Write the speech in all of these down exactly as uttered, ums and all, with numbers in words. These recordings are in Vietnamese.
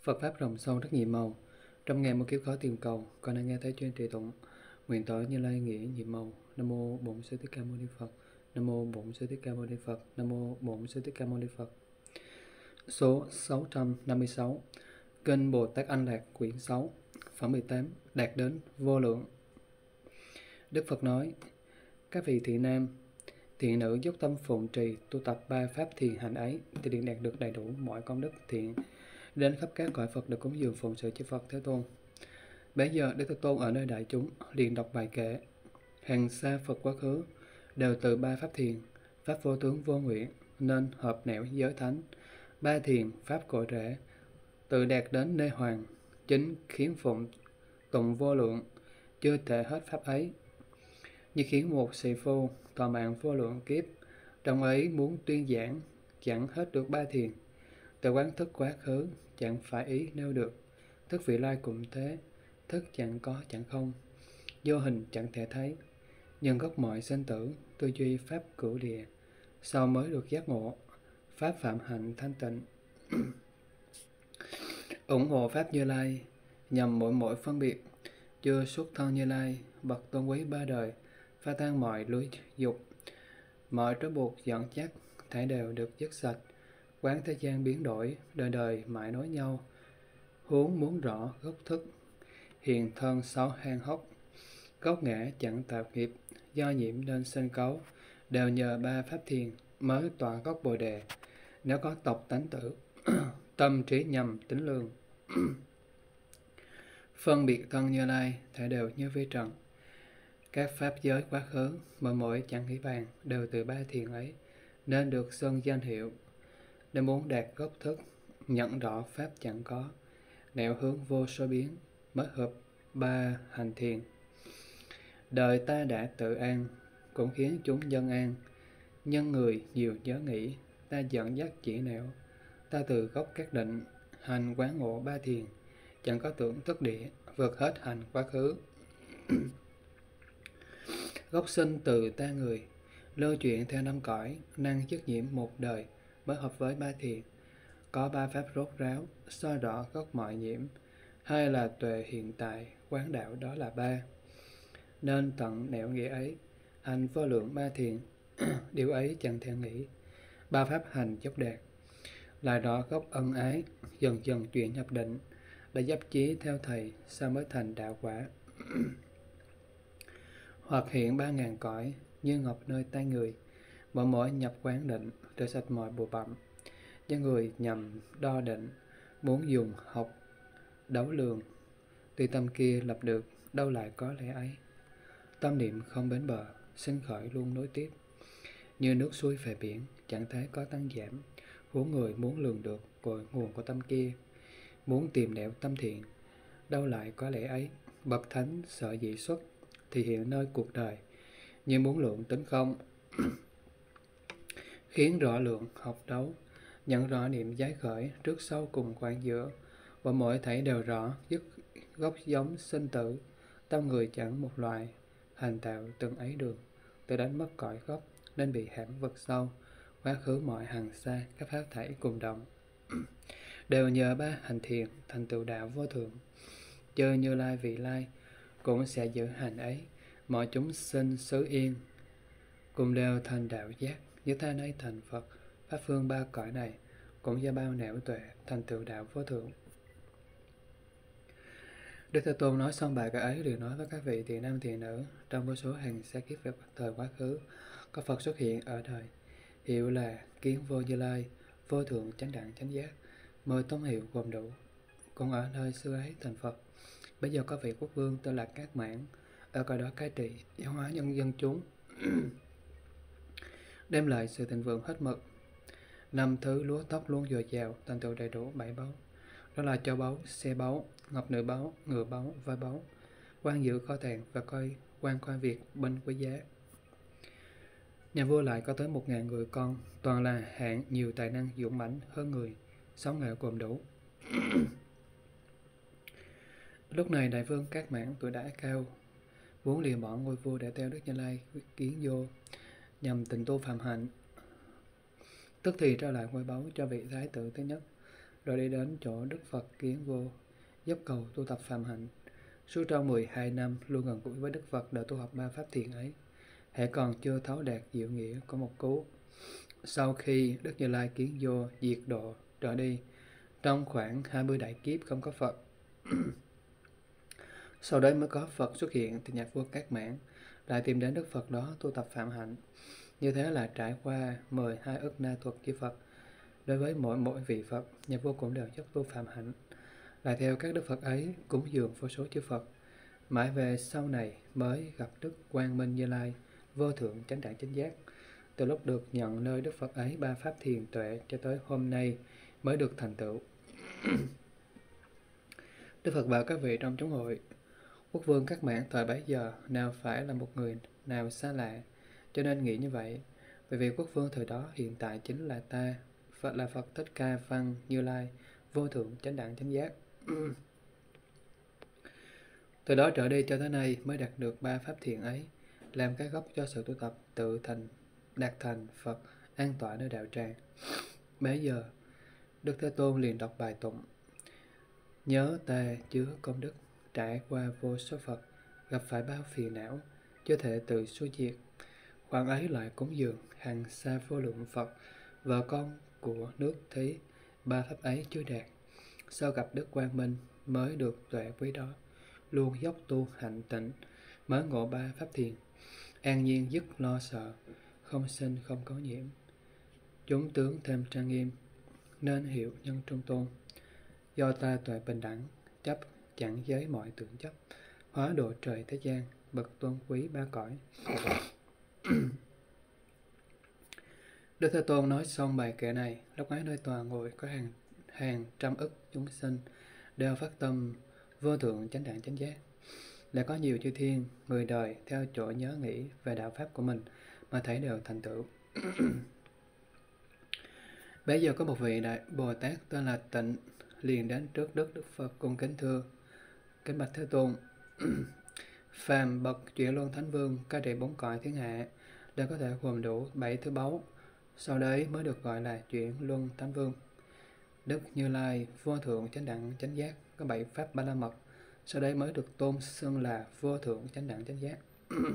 Phật Pháp rộng sâu rất nhiệm màu. Trong ngày một kiếp khó tìm cầu, con đã nghe thấy chuyên trì tụng. Nguyện tội Như Lai nghĩa nhiệm màu. Nam mô Bổn Sư Thích Ca Mâu Ni Phật. Nam mô Bổn Sư Thích Ca Mâu Ni Phật. Nam mô Bổn Sư Thích Ca Mâu Ni Phật. Số sáu trăm năm mươi sáu. Kinh Bồ Tát Anh Lạc quyển sáu, phẩm mười tám, đạt đến vô lượng. Đức Phật nói: các vị thiện nam, thiện nữ dốc tâm phụng trì tu tập ba pháp thiền hành ấy thì liền đạt được đầy đủ mọi công đức thiện, đến khắp các cõi Phật được cúng dường phụng sự cho Phật Thế Tôn. Bấy giờ Đức Thế Tôn ở nơi đại chúng liền đọc bài kệ: hàng xa Phật quá khứ đều từ ba pháp thiền, pháp vô tướng vô nguyện nên hợp nẻo giới thánh. Ba thiền pháp cội rễ tự đạt đến nơi hoàng, chính khiến phụng tụng vô lượng, chưa thể hết pháp ấy. Như khiến một sĩ phu thọ mạng vô lượng kiếp, trong ấy muốn tuyên giảng chẳng hết được ba thiền. Tự quán thức quá khứ chẳng phải ý nêu được, thức vị lai cũng thế, thức chẳng có chẳng không, vô hình chẳng thể thấy. Nhưng gốc mọi sinh tử, tư duy pháp cửu địa, sau mới được giác ngộ, pháp phạm hạnh thanh tịnh. ủng hộ pháp Như Lai, nhằm mỗi mỗi phân biệt, chưa xuất thân Như Lai, bậc tôn quý ba đời, phá tan mọi lưới dục, mọi trói buộc dẫn dắt, thảy đều được dứt sạch. Quán thế gian biến đổi, đời đời mãi nối nhau, huống muốn rõ gốc thức, hiện thân sáu hang hốc. Gốc ngã chẳng tạo nghiệp, do nhiễm nên sinh cấu, đều nhờ ba pháp thiền mới tọa gốc bồ đề. Nếu có tộc tánh tử, tâm trí nhầm tính lương, phân biệt thân Như Lai, thể đều như vi trần. Các pháp giới quá khứ, mỗi mỗi chẳng nghĩ bàn, đều từ ba thiền ấy, nên được xưng danh hiệu. Nếu muốn đạt gốc thức, nhận rõ pháp chẳng có, nẻo hướng vô số biến, mới hợp ba hành thiền. Đời ta đã tự an, cũng khiến chúng dân an. Nhân người nhiều nhớ nghĩ, ta dẫn dắt chỉ nẻo. Ta từ gốc các định, hành quán ngộ ba thiền, chẳng có tưởng thức địa, vượt hết hành quá khứ. Gốc sinh từ ta người, lưu chuyển theo năm cõi, năng dứt nhiễm một đời, mới hợp với ba thiền. Có ba pháp rốt ráo, soi rõ gốc mọi nhiễm. Hai là tuệ hiện tại, quán đạo đó là ba. Nên tận nẻo nghĩa ấy, hành vô lượng ba thiền, điều ấy chẳng thể nghĩ. Ba pháp hành dốc đạt, lại rõ gốc ân ái, dần dần chuyển nhập định, đã dấp chí theo thầy, sao mới thành đạo quả. Hoặc hiện ba ngàn cõi, như ngọc nơi tay người, mỗi mỗi nhập quán định, rửa sạch mọi bụi bặm. Do người nhằm đo định, muốn dùng học đấu lường, tuy tâm kia lập được, đâu lại có lẽ ấy. Tâm niệm không bến bờ, sinh khởi luôn nối tiếp, như nước suối về biển, chẳng thấy có tăng giảm. Huống người muốn lường được cội nguồn của tâm kia, muốn tìm nẻo tâm thiện, đâu lại có lẽ ấy. Bậc thánh sợ dị xuất, thì hiện nơi cuộc đời, như muốn lượng tính không. Khiến rõ lượng học đấu, nhận rõ niệm giái khởi, trước sau cùng khoảng giữa, và mỗi thảy đều rõ, dứt gốc giống sinh tử. Tâm người chẳng một loài, hành tạo từng ấy đường, tự đánh mất cõi gốc, nên bị hãm vực sâu. Quá khứ mọi hàng xa, các pháp thảy cùng động, đều nhờ ba hành thiền, thành tựu đạo vô thượng. Chư Như Lai vị lai, cũng sẽ giữ hành ấy. Mọi chúng sinh xứ yên, cùng đều thành đạo giác, như tha ấy thành Phật. Pháp phương ba cõi này, cũng do bao nẻo tuệ, thành tựu đạo vô thượng. Đức Thế Tôn nói xong bài kệ ấy, liền nói với các vị thiện nam thiện nữ, trong vô số hàng xa kiếp về thời quá khứ, có Phật xuất hiện ở đời, hiệu là Kiến Vô Như Lai, vô thượng chánh đẳng chánh giác, mười tông hiệu gồm đủ. Cũng ở nơi xưa ấy thành Phật. Bây giờ có vị quốc vương tên là Cát Mãn, ở cõi đó cai trị giáo hóa nhân dân chúng, đem lại sự thịnh vượng hết mực. Năm thứ lúa tóc luôn dồi dào, thành tựu đầy đủ bảy báu, đó là châu báu, xe báu, ngọc nữ báu, ngựa báu, voi báu, quan giữ kho tàng và coi quan khoa việc binh quý giá. Nhà vua lại có tới một ngàn người con, toàn là hạng nhiều tài năng dũng mãnh hơn người, sáu nghệ gồm đủ. Lúc này đại vương Cát Mãn tuổi đã cao, vốn lìa bỏ ngôi vua để theo Đức Như Lai Kiến Vô, nhằm tịnh tu phạm hạnh. Tức thì trao lại ngôi báu cho vị thái tử thứ nhất. rồi đi đến chỗ Đức Phật Kiến Vô, dốc cầu tu tập phạm hạnh. Suốt trong mười hai năm luôn gần gũi với Đức Phật để tu học ba pháp thiền ấy, hễ còn chưa thấu đạt diệu nghĩa của một cú. Sau khi Đức Như Lai Kiến Vô diệt độ trở đi, trong khoảng hai mươi đại kiếp không có Phật. Sau đấy mới có Phật xuất hiện, thì nhà vua Cát Mãn lại tìm đến Đức Phật đó tu tập phạm hạnh. Như thế là trải qua mười hai ức na thuật chư Phật. Đối với mỗi mỗi vị Phật, nhà vua cũng đều dốc tu phạm hạnh, lại theo các Đức Phật ấy cúng dường vô số chư Phật. Mãi về sau này mới gặp Đức Quang Minh Như Lai, vô thượng chánh đẳng chánh giác. Từ lúc được nhận nơi Đức Phật ấy ba pháp thiền tuệ cho tới hôm nay mới được thành tựu. Đức Phật bảo các vị trong chúng hội: Quốc vương Cát Mãn thời bấy giờ nào phải là một người nào xa lạ, cho nên nghĩ như vậy. Bởi vì quốc vương thời đó hiện tại chính là ta, Phật là Phật Thích Ca Văn Như Lai, vô thượng chánh đẳng chánh giác. Từ đó trở đi cho tới nay mới đạt được ba pháp thiền ấy, làm cái gốc cho sự tu tập tự thành đạt thành Phật an tọa nơi đạo tràng. Bấy giờ Đức Thế Tôn liền đọc bài tụng: Nhớ ta chứa công đức, trải qua vô số Phật, gặp phải bao phiền não, chưa thể tự suy diệt. Khoản ấy lại cúng dường hàng xa vô lượng Phật, vợ con của nước Thí, ba pháp ấy chưa đạt. Sau gặp Đức Quang Minh mới được tuệ quý đó, luôn dốc tu hạnh tịnh, mới ngộ ba pháp thiền, an nhiên dứt lo sợ, không sinh không có nhiễm. Chúng tướng thêm trang nghiêm, nên hiệu nhân trung tôn. Do ta tuệ bình đẳng, chấp chẳng giới mọi tưởng chấp, hóa độ trời thế gian, bậc tôn quý ba cõi. Đức Thế Tôn nói xong bài kệ này, lúc ấy nơi tòa ngồi có hàng hàng trăm ức chúng sinh đều phát tâm vô thượng chánh đẳng chánh giác. Lại có nhiều chư thiên, người đời theo chỗ nhớ nghĩ về đạo pháp của mình mà thấy đều thành tựu. Bây giờ có một vị đại Bồ Tát tên là Tịnh liền đến trước Đức Đức Phật cung kính thưa: Kính bạch Thế Tôn, phàm bậc chuyển luân thánh vương cai trị bốn cõi thiên hạ đều có thể gồm đủ bảy thứ báu, sau đấy mới được gọi là chuyển luân thánh vương. Đức Như Lai vô thượng chánh đẳng chánh giác có bảy pháp ba la mật, sau đấy mới được tôn xưng là vô thượng chánh đẳng chánh giác.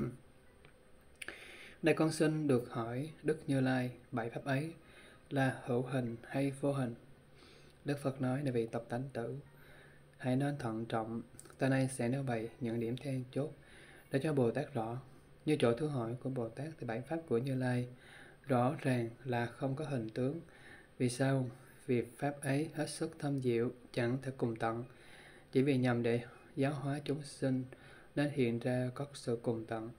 Đây con xin được hỏi Đức Như Lai, bảy pháp ấy là hữu hình hay vô hình? Đức Phật nói: Này vị tập tánh tử, hãy nên thận trọng, ta nay sẽ nêu bày những điểm then chốt để cho Bồ Tát rõ. Như chỗ thứ hỏi của Bồ Tát thì bảy pháp của Như Lai rõ ràng là không có hình tướng. Vì sao? Vì pháp ấy hết sức thâm diệu, chẳng thể cùng tận. Chỉ vì nhằm để giáo hóa chúng sinh nên hiện ra có sự cùng tận.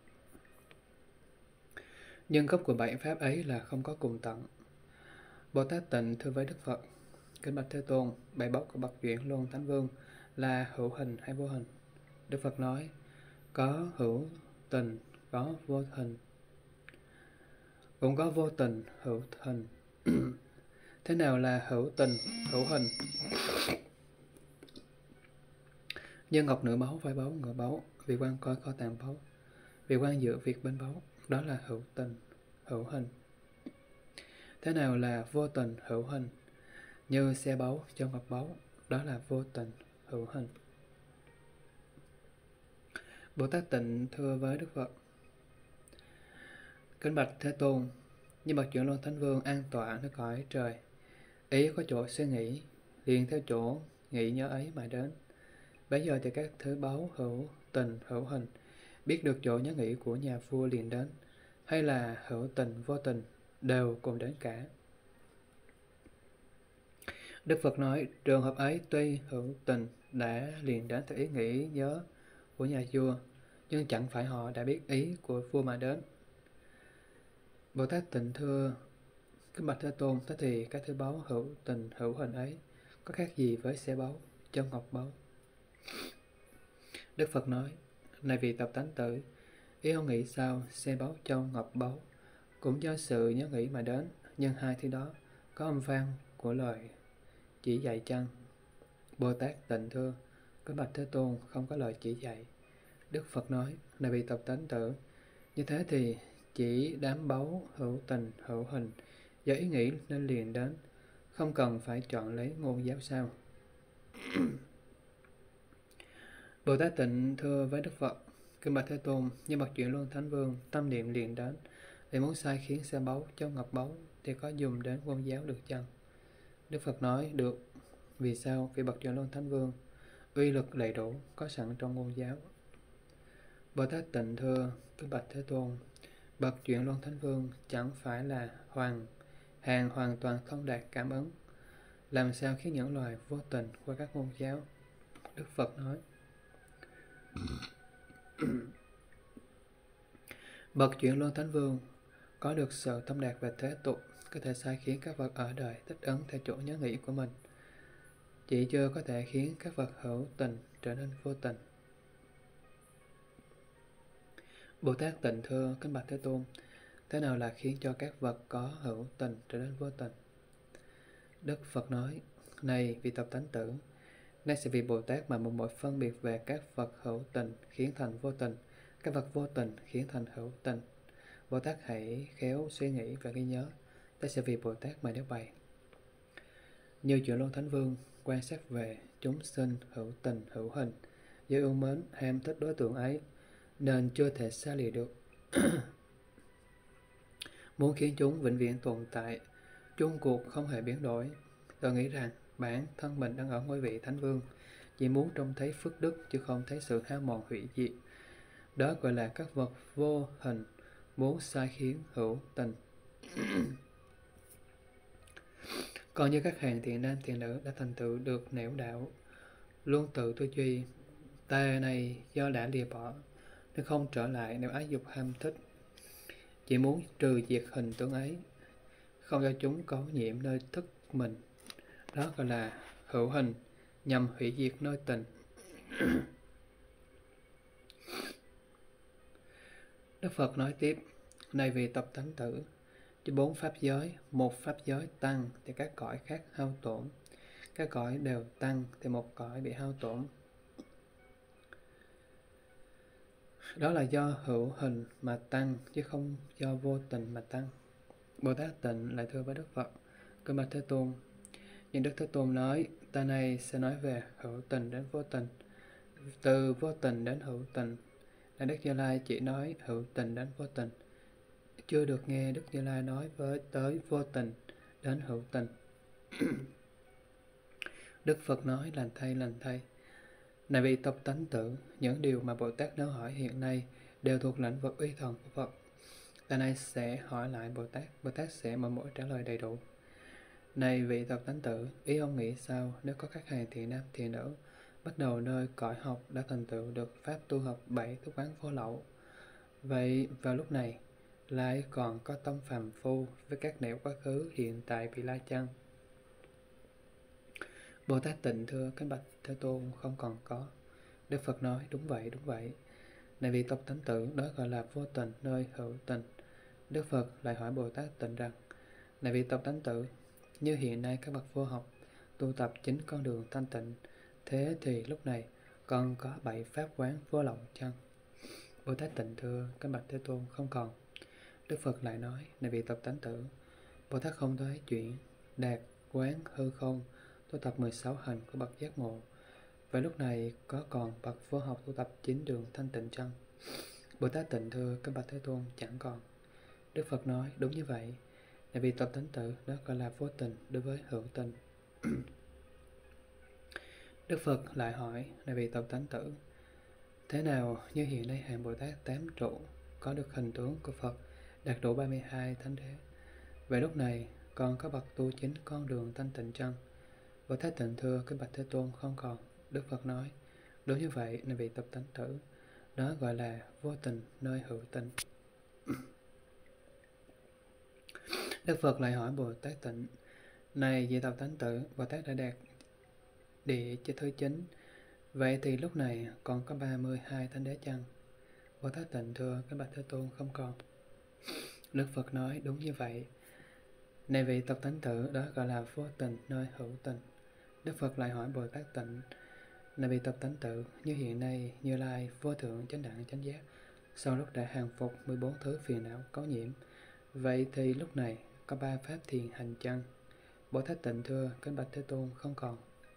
Nhưng gốc của bảy pháp ấy là không có cùng tận. Bồ Tát Tịnh thưa với Đức Phật: Kính bạch Thế Tôn, bảy báu của bậc chuyển luân thánh vương là hữu hình hay vô hình? Đức Phật nói: Có hữu tình, có vô hình, cũng có vô tình, hữu hình. Thế nào là hữu tình, hữu hình? Như ngọc nửa báu, vai báu, ngựa báu, vị quan coi kho tàng báu, vị quan dự việc bên báu, đó là hữu tình, hữu hình. Thế nào là vô tình, hữu hình? Như xe báu, châu ngọc báu, đó là vô tình, hữu hình. Bồ Tát Tịnh thưa với Đức Phật: Kính bạch Thế Tôn, như bậc chuyển luân thánh vương an tọa nơi cõi trời, ý có chỗ suy nghĩ, liền theo chỗ nghĩ nhớ ấy mà đến. Bây giờ thì các thứ báu hữu tình, hữu hình biết được chỗ nhớ nghĩ của nhà vua liền đến, hay là hữu tình, vô tình đều cùng đến cả. Đức Phật nói: Trường hợp ấy tuy hữu tình đã liền đến theo ý nghĩ nhớ của nhà vua, nhưng chẳng phải họ đã biết ý của vua mà đến. Bồ Tát Tịnh thưa: Kính bạch Thế Tôn, thế thì các thứ báu hữu tình, hữu hình ấy có khác gì với xe báu, châu ngọc báu? Đức Phật nói: Này vị tập tánh tử, ý ông nghĩ sao? Xe báu, châu ngọc báu cũng do sự nhớ nghĩ mà đến, nhưng hai thứ đó có âm vang của lời chỉ dạy chăng? Bồ Tát Tịnh thưa: Kính bạch Thế Tôn, không có lời chỉ dạy. Đức Phật nói: Này vị tập tánh tử, như thế thì chỉ đám báu hữu tình, hữu hình do ý nghĩ nên liền đến, không cần phải chọn lấy ngôn giáo sao? Bồ Tát Tịnh thưa với Đức Phật: Kinh bạch Thế Tôn, như bậc chuyển luân thánh vương, tâm niệm liền đến, để muốn sai khiến xe báu, châu ngọc báu, thì có dùng đến ngôn giáo được chăng? Đức Phật nói: được. Vì sao? Vì bậc chuyển luân thánh vương uy lực đầy đủ, có sẵn trong ngôn giáo. Bồ Tát Tịnh thưa: Kinh bạch Thế Tôn, bậc chuyển luân thánh vương chẳng phải là hoàng hàng hoàn toàn thông đạt cảm ứng, làm sao khiến những loài vô tình qua các ngôn giáo? Đức Phật nói: bậc chuyển luân thánh vương có được sự thông đạt về thế tục, có thể sai khiến các vật ở đời thích ứng theo chỗ nhớ nghĩ của mình, chỉ chưa có thể khiến các vật hữu tình trở nên vô tình. Bồ Tát Tịnh thưa: Kính bạch Thế Tôn, thế nào là khiến cho các vật có hữu tình trở nên vô tình? Đức Phật nói: này vị tập tánh tử, nay sẽ vì Bồ Tát mà một mỗi phân biệt về các vật hữu tình khiến thành vô tình, các vật vô tình khiến thành hữu tình. Bồ Tát hãy khéo suy nghĩ và ghi nhớ, ta sẽ vì Bồ Tát mà nếu bày. Như chuyển luân thánh vương quan sát về chúng sinh hữu tình hữu hình, do yêu mến ham thích đối tượng ấy nên chưa thể xa lìa được. Muốn khiến chúng vĩnh viễn tồn tại, chung cuộc không hề biến đổi, tôi nghĩ rằng bản thân mình đang ở ngôi vị thánh vương, chỉ muốn trông thấy phước đức chứ không thấy sự hao mòn hủy diệt. Đó gọi là các vật vô hình muốn sai khiến hữu tình. Còn như các hàng thiện nam thiện nữ đã thành tựu được nẻo đạo, luôn tự tư duy, ta này do đã lìa bỏ nên không trở lại nếu ái dục ham thích, chỉ muốn trừ diệt hình tướng ấy, không cho chúng có nhiễm nơi thức mình. Đó gọi là hữu hình nhằm hủy diệt nơi tình. Đức Phật nói tiếp: này vì tập tánh tử, chứ bốn pháp giới, một pháp giới tăng thì các cõi khác hao tổn, các cõi đều tăng thì một cõi bị hao tổn. Đó là do hữu hình mà tăng, chứ không do vô tình mà tăng. Bồ Tát Tịnh lại thưa với Đức Phật: Kính bạch Thế Tôn, nhưng Đức Thế Tôn nói, ta này sẽ nói về hữu tình đến vô tình, từ vô tình đến hữu tình. Đại Đức Như Lai chỉ nói hữu tình đến vô tình, chưa được nghe Đức Như Lai nói với tới vô tình đến hữu tình. Đức Phật nói: lành thay, lành thay. Này vị tập tánh tử, những điều mà Bồ Tát nếu hỏi hiện nay đều thuộc lĩnh vực uy thần của Phật. Ta nay sẽ hỏi lại Bồ Tát, Bồ Tát sẽ mỗi mỗi trả lời đầy đủ. Này vị tập tánh tử, ý ông nghĩ sao nếu có các hàng thiện nam thiện nữ bắt đầu nơi cõi học đã thành tựu được pháp tu học bảy thức quán vô lậu, vậy vào lúc này lại còn có tâm phàm phu với các nẻo quá khứ hiện tại vị lai chăng? Bồ Tát Tịnh thưa: Kính bạch Thế Tôn, không còn có. Đức Phật nói: đúng vậy, đúng vậy. Này vị tập tánh tử, đó gọi là vô tình nơi hữu tình. Đức Phật lại hỏi Bồ Tát Tịnh rằng: này vị tập tánh tử, như hiện nay các bậc vô học tu tập chính con đường thanh tịnh, thế thì lúc này còn có bảy pháp quán vô lậu chăng? Bồ Tát Tịnh thưa: Kính bạch Thế Tôn, không còn. Đức Phật lại nói: này vị tập tánh tử, Bồ Tát không thấy chuyện đạt quán hư không tu tập mười sáu hành của bậc giác ngộ, vậy lúc này có còn bậc vô học tu tập chính đường thanh tịnh chăng? Bồ Tát Tịnh thưa: Kính bạch Thế Tôn, chẳng còn. Đức Phật nói: đúng như vậy. Này vì tập tánh tử, đó gọi là vô tình đối với hữu tình. Đức Phật lại hỏi: này vì tập tánh tử, thế nào như hiện nay hàng Bồ Tát tám trụ có được hình tướng của Phật đạt đủ ba mươi hai thánh đế, vậy lúc này còn có bậc tu chính con đường thanh tịnh chăng? Bồ Tát Tịnh thưa: Kính bạch Thế Tôn, không còn. Đức Phật nói: đối như vậy, này vị tập tánh tử, đó gọi là vô tình nơi hữu tình. Đức Phật lại hỏi Bồ Tát Tịnh: này vị tập tánh tử, Bồ Tát đã đạt địa cho thứ chính, vậy thì lúc này còn có ba mươi hai thánh đế chăng? Bồ Tát Tịnh thưa: Kính bạch Thế Tôn, không còn. Đức Phật nói: đúng như vậy. Này vị tập tánh tử, đó gọi là vô tình nơi hữu tình. Đức Phật lại hỏi Bồ Tát Tịnh: này vị tập tánh tử, như hiện nay Như Lai vô thượng chánh đẳng chánh giác sau lúc đã hàng phục mười bốn thứ phiền não cấu nhiễm, vậy thì lúc này có ba pháp thiền hành chăng? Bồ Tát Tịnh thưa: Kính bạch Thế Tôn, không còn.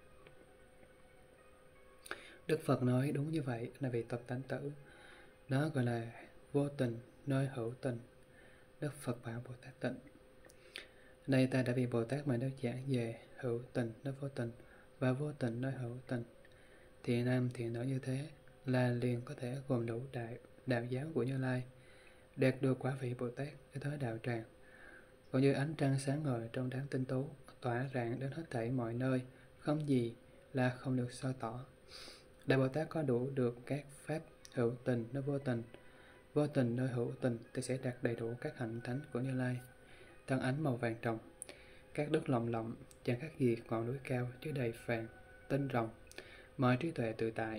Đức Phật nói: đúng như vậy, là vị tập tánh tử. Đó gọi là vô tình nơi hữu tình. Đức Phật bảo Bồ Tát Tịnh: Đây ta đã vì Bồ Tát mà nói giảng về hữu tình nơi vô tình và vô tình nơi hữu tình. Thiện nam thiện nữ như thế là liền có thể gồm đủ đại đạo giáo của Như Lai, đạt được quả vị Bồ Tát để tới đạo tràng. Còn như ánh trăng sáng ngời trong đám tinh tú, tỏa rạng đến hết thảy mọi nơi, không gì là không được soi tỏ. Đại Bồ Tát có đủ được các pháp hữu tình nơi vô tình, vô tình nơi hữu tình thì sẽ đạt đầy đủ các hạnh thánh của Như Lai. Thân ánh màu vàng ròng, các đất lồng lộng, chẳng khác gì ngọn núi cao chứa đầy vàng, tinh rồng, mọi trí tuệ tự tại.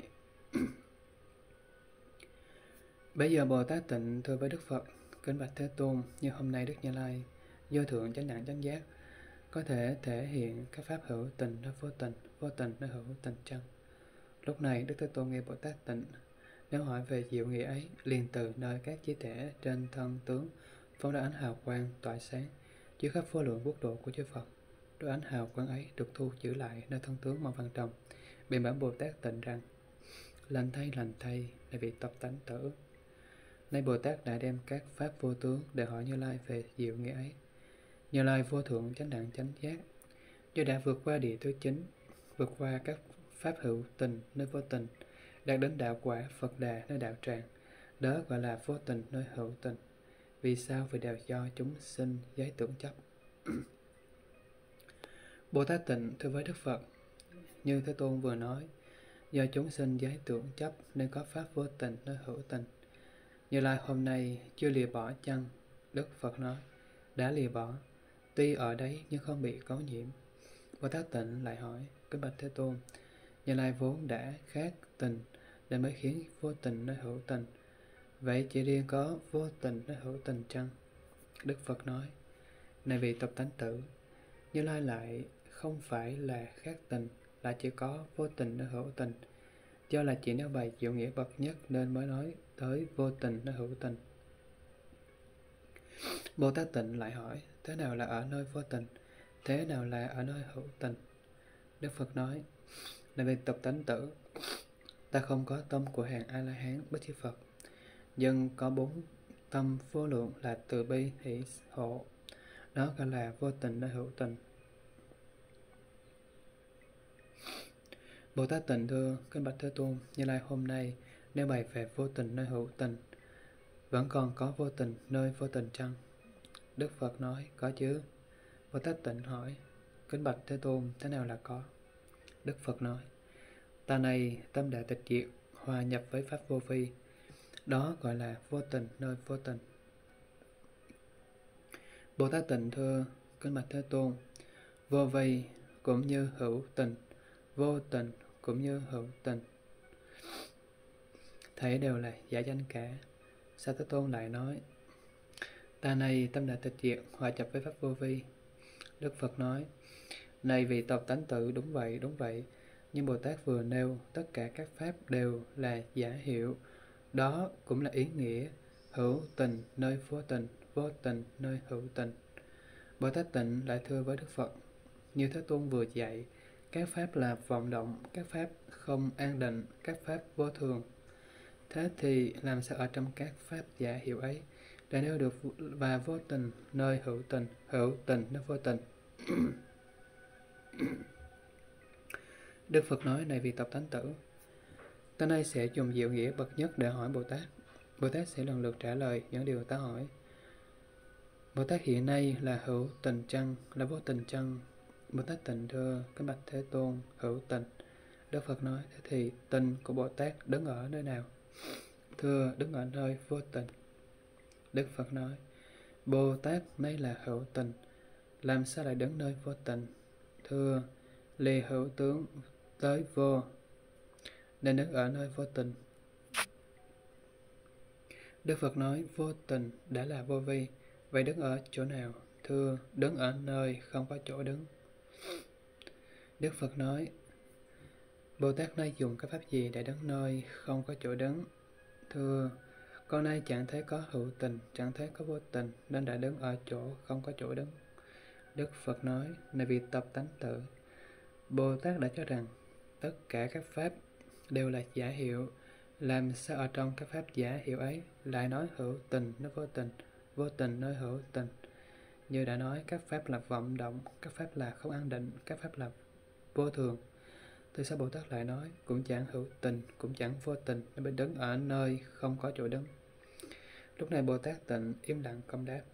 Bây giờ Bồ Tát Tịnh thưa với Đức Phật: Kính bạch Thế Tôn, như hôm nay Đức Như Lai vô thượng chánh đẳng chánh giác có thể thể hiện các pháp hữu tình nơi vô tình, vô tình nơi hữu tình chăng? Lúc này Đức Thế Tôn nghe Bồ Tát Tịnh nếu hỏi về diệu nghĩa ấy, liền từ nơi các chi thể trên thân tướng phóng ra ánh hào quang tỏa sáng chiếu khắp vô lượng quốc độ của chư Phật. Đôi ánh hào quang ấy được thu giữ lại nơi thân tướng màu vàng ròng, bèn bảo Bồ Tát Tịnh rằng: Lành thay, lành thay, là vị tập tánh tử. Nay Bồ Tát đã đem các pháp vô tướng để hỏi Như Lai về diệu nghĩa ấy. Như Lai vô thượng chánh đẳng chánh giác, do đã vượt qua địa thứ chín, vượt qua các pháp hữu tình nơi vô tình, đạt đến đạo quả Phật Đà nơi đạo tràng, đó gọi là vô tình nơi hữu tình. Vì sao? Vì đều do chúng sinh giấy tưởng chấp. Bồ Tát Tịnh thưa với Đức Phật: Như Thế Tôn vừa nói, do chúng sinh giấy tưởng chấp nên có pháp vô tình nơi hữu tình. Như Lai hôm nay chưa lìa bỏ chăng? Đức Phật nói: đã lìa bỏ, tuy ở đấy nhưng không bị cấu nhiễm. Bồ Tát Tịnh lại hỏi: Kính bạch Thế Tôn, Như Lai vốn đã khác tình nên mới khiến vô tình nơi hữu tình. Vậy chỉ riêng có vô tình nơi hữu tình chăng? Đức Phật nói: Này vị tập tánh tử, Như Lai lại không phải là khác tình, là chỉ có vô tình nơi hữu tình. Do là chỉ nêu bày diệu nghĩa bậc nhất nên mới nói tới vô tình nơi hữu tình. Bồ Tát Tịnh lại hỏi: Thế nào là ở nơi vô tình? Thế nào là ở nơi hữu tình? Đức Phật nói: Này vị tập tánh tử, ta không có tâm của hàng A-la-hán Bích Chi Phật, nhưng có bốn tâm vô lượng là từ bi, hỷ, hộ. Đó gọi là vô tình nơi hữu tình. Bồ Tát Tịnh thưa: Kính bạch Thế Tôn, Như Lai hôm nay nếu bày về vô tình nơi hữu tình, vẫn còn có vô tình nơi vô tình chăng? Đức Phật nói: Có chứ. Bồ Tát Tịnh hỏi: Kính bạch Thế Tôn, thế nào là có? Đức Phật nói: Ta này tâm đã tịch diệt, hòa nhập với pháp vô vi, đó gọi là vô tình nơi vô tình. Bồ Tát Tịnh thưa: Kính bạch Thế Tôn, vô vi cũng như hữu tình, vô tình cũng như hữu tình, thấy đều là giả danh cả. Sao Thế Tôn lại nói: Ta này tâm đã tịch diệt, hòa nhập với pháp vô vi? Đức Phật nói: Này vị tập tánh tử, đúng vậy, đúng vậy. Nhưng Bồ Tát vừa nêu tất cả các pháp đều là giả hiệu, đó cũng là ý nghĩa hữu tình nơi vô tình, vô tình nơi hữu tình. Bồ Tát Tịnh lại thưa với Đức Phật: Như Thế Tôn vừa dạy, các pháp là vọng động, các pháp không an định, các pháp vô thường. Thế thì làm sao ở trong các pháp giả hiệu ấy đã nêu được và vô tình nơi hữu tình, hữu tình nơi vô tình? Đức Phật nói: Này vị tập tánh tử, ta nay sẽ dùng diệu nghĩa bậc nhất để hỏi Bồ Tát. Bồ Tát sẽ lần lượt trả lời những điều ta hỏi. Bồ Tát hiện nay là hữu tình chăng, là vô tình chăng? Bồ Tát Tịnh thưa: Kính bạch Thế Tôn, hữu tình. Đức Phật nói: Thế thì tình của Bồ Tát đứng ở nơi nào? Thưa: đứng ở nơi vô tình. Đức Phật nói: Bồ Tát nay là hữu tình, làm sao lại đứng nơi vô tình? Thưa: lìa hữu tướng tới vô, nên đứng ở nơi vô tình. Đức Phật nói: vô tình đã là vô vi, vậy đứng ở chỗ nào? Thưa: đứng ở nơi không có chỗ đứng. Đức Phật nói: Bồ Tát nay dùng các pháp gì để đứng nơi không có chỗ đứng? Thưa: con nay chẳng thấy có hữu tình, chẳng thấy có vô tình, nên đã đứng ở chỗ không có chỗ đứng. Đức Phật nói, này vì tập tánh tử, Bồ Tát đã cho rằng tất cả các pháp đều là giả hiệu. Làm sao ở trong các pháp giả hiệu ấy lại nói hữu tình nó vô tình, vô tình nói hữu tình? Như đã nói, các pháp là vọng động, các pháp là không an định, các pháp là vô thường. Từ sao Bồ Tát lại nói cũng chẳng hữu tình, cũng chẳng vô tình, nó bị đứng ở nơi không có chỗ đứng? Lúc này Bồ Tát tịnh im lặng không đáp.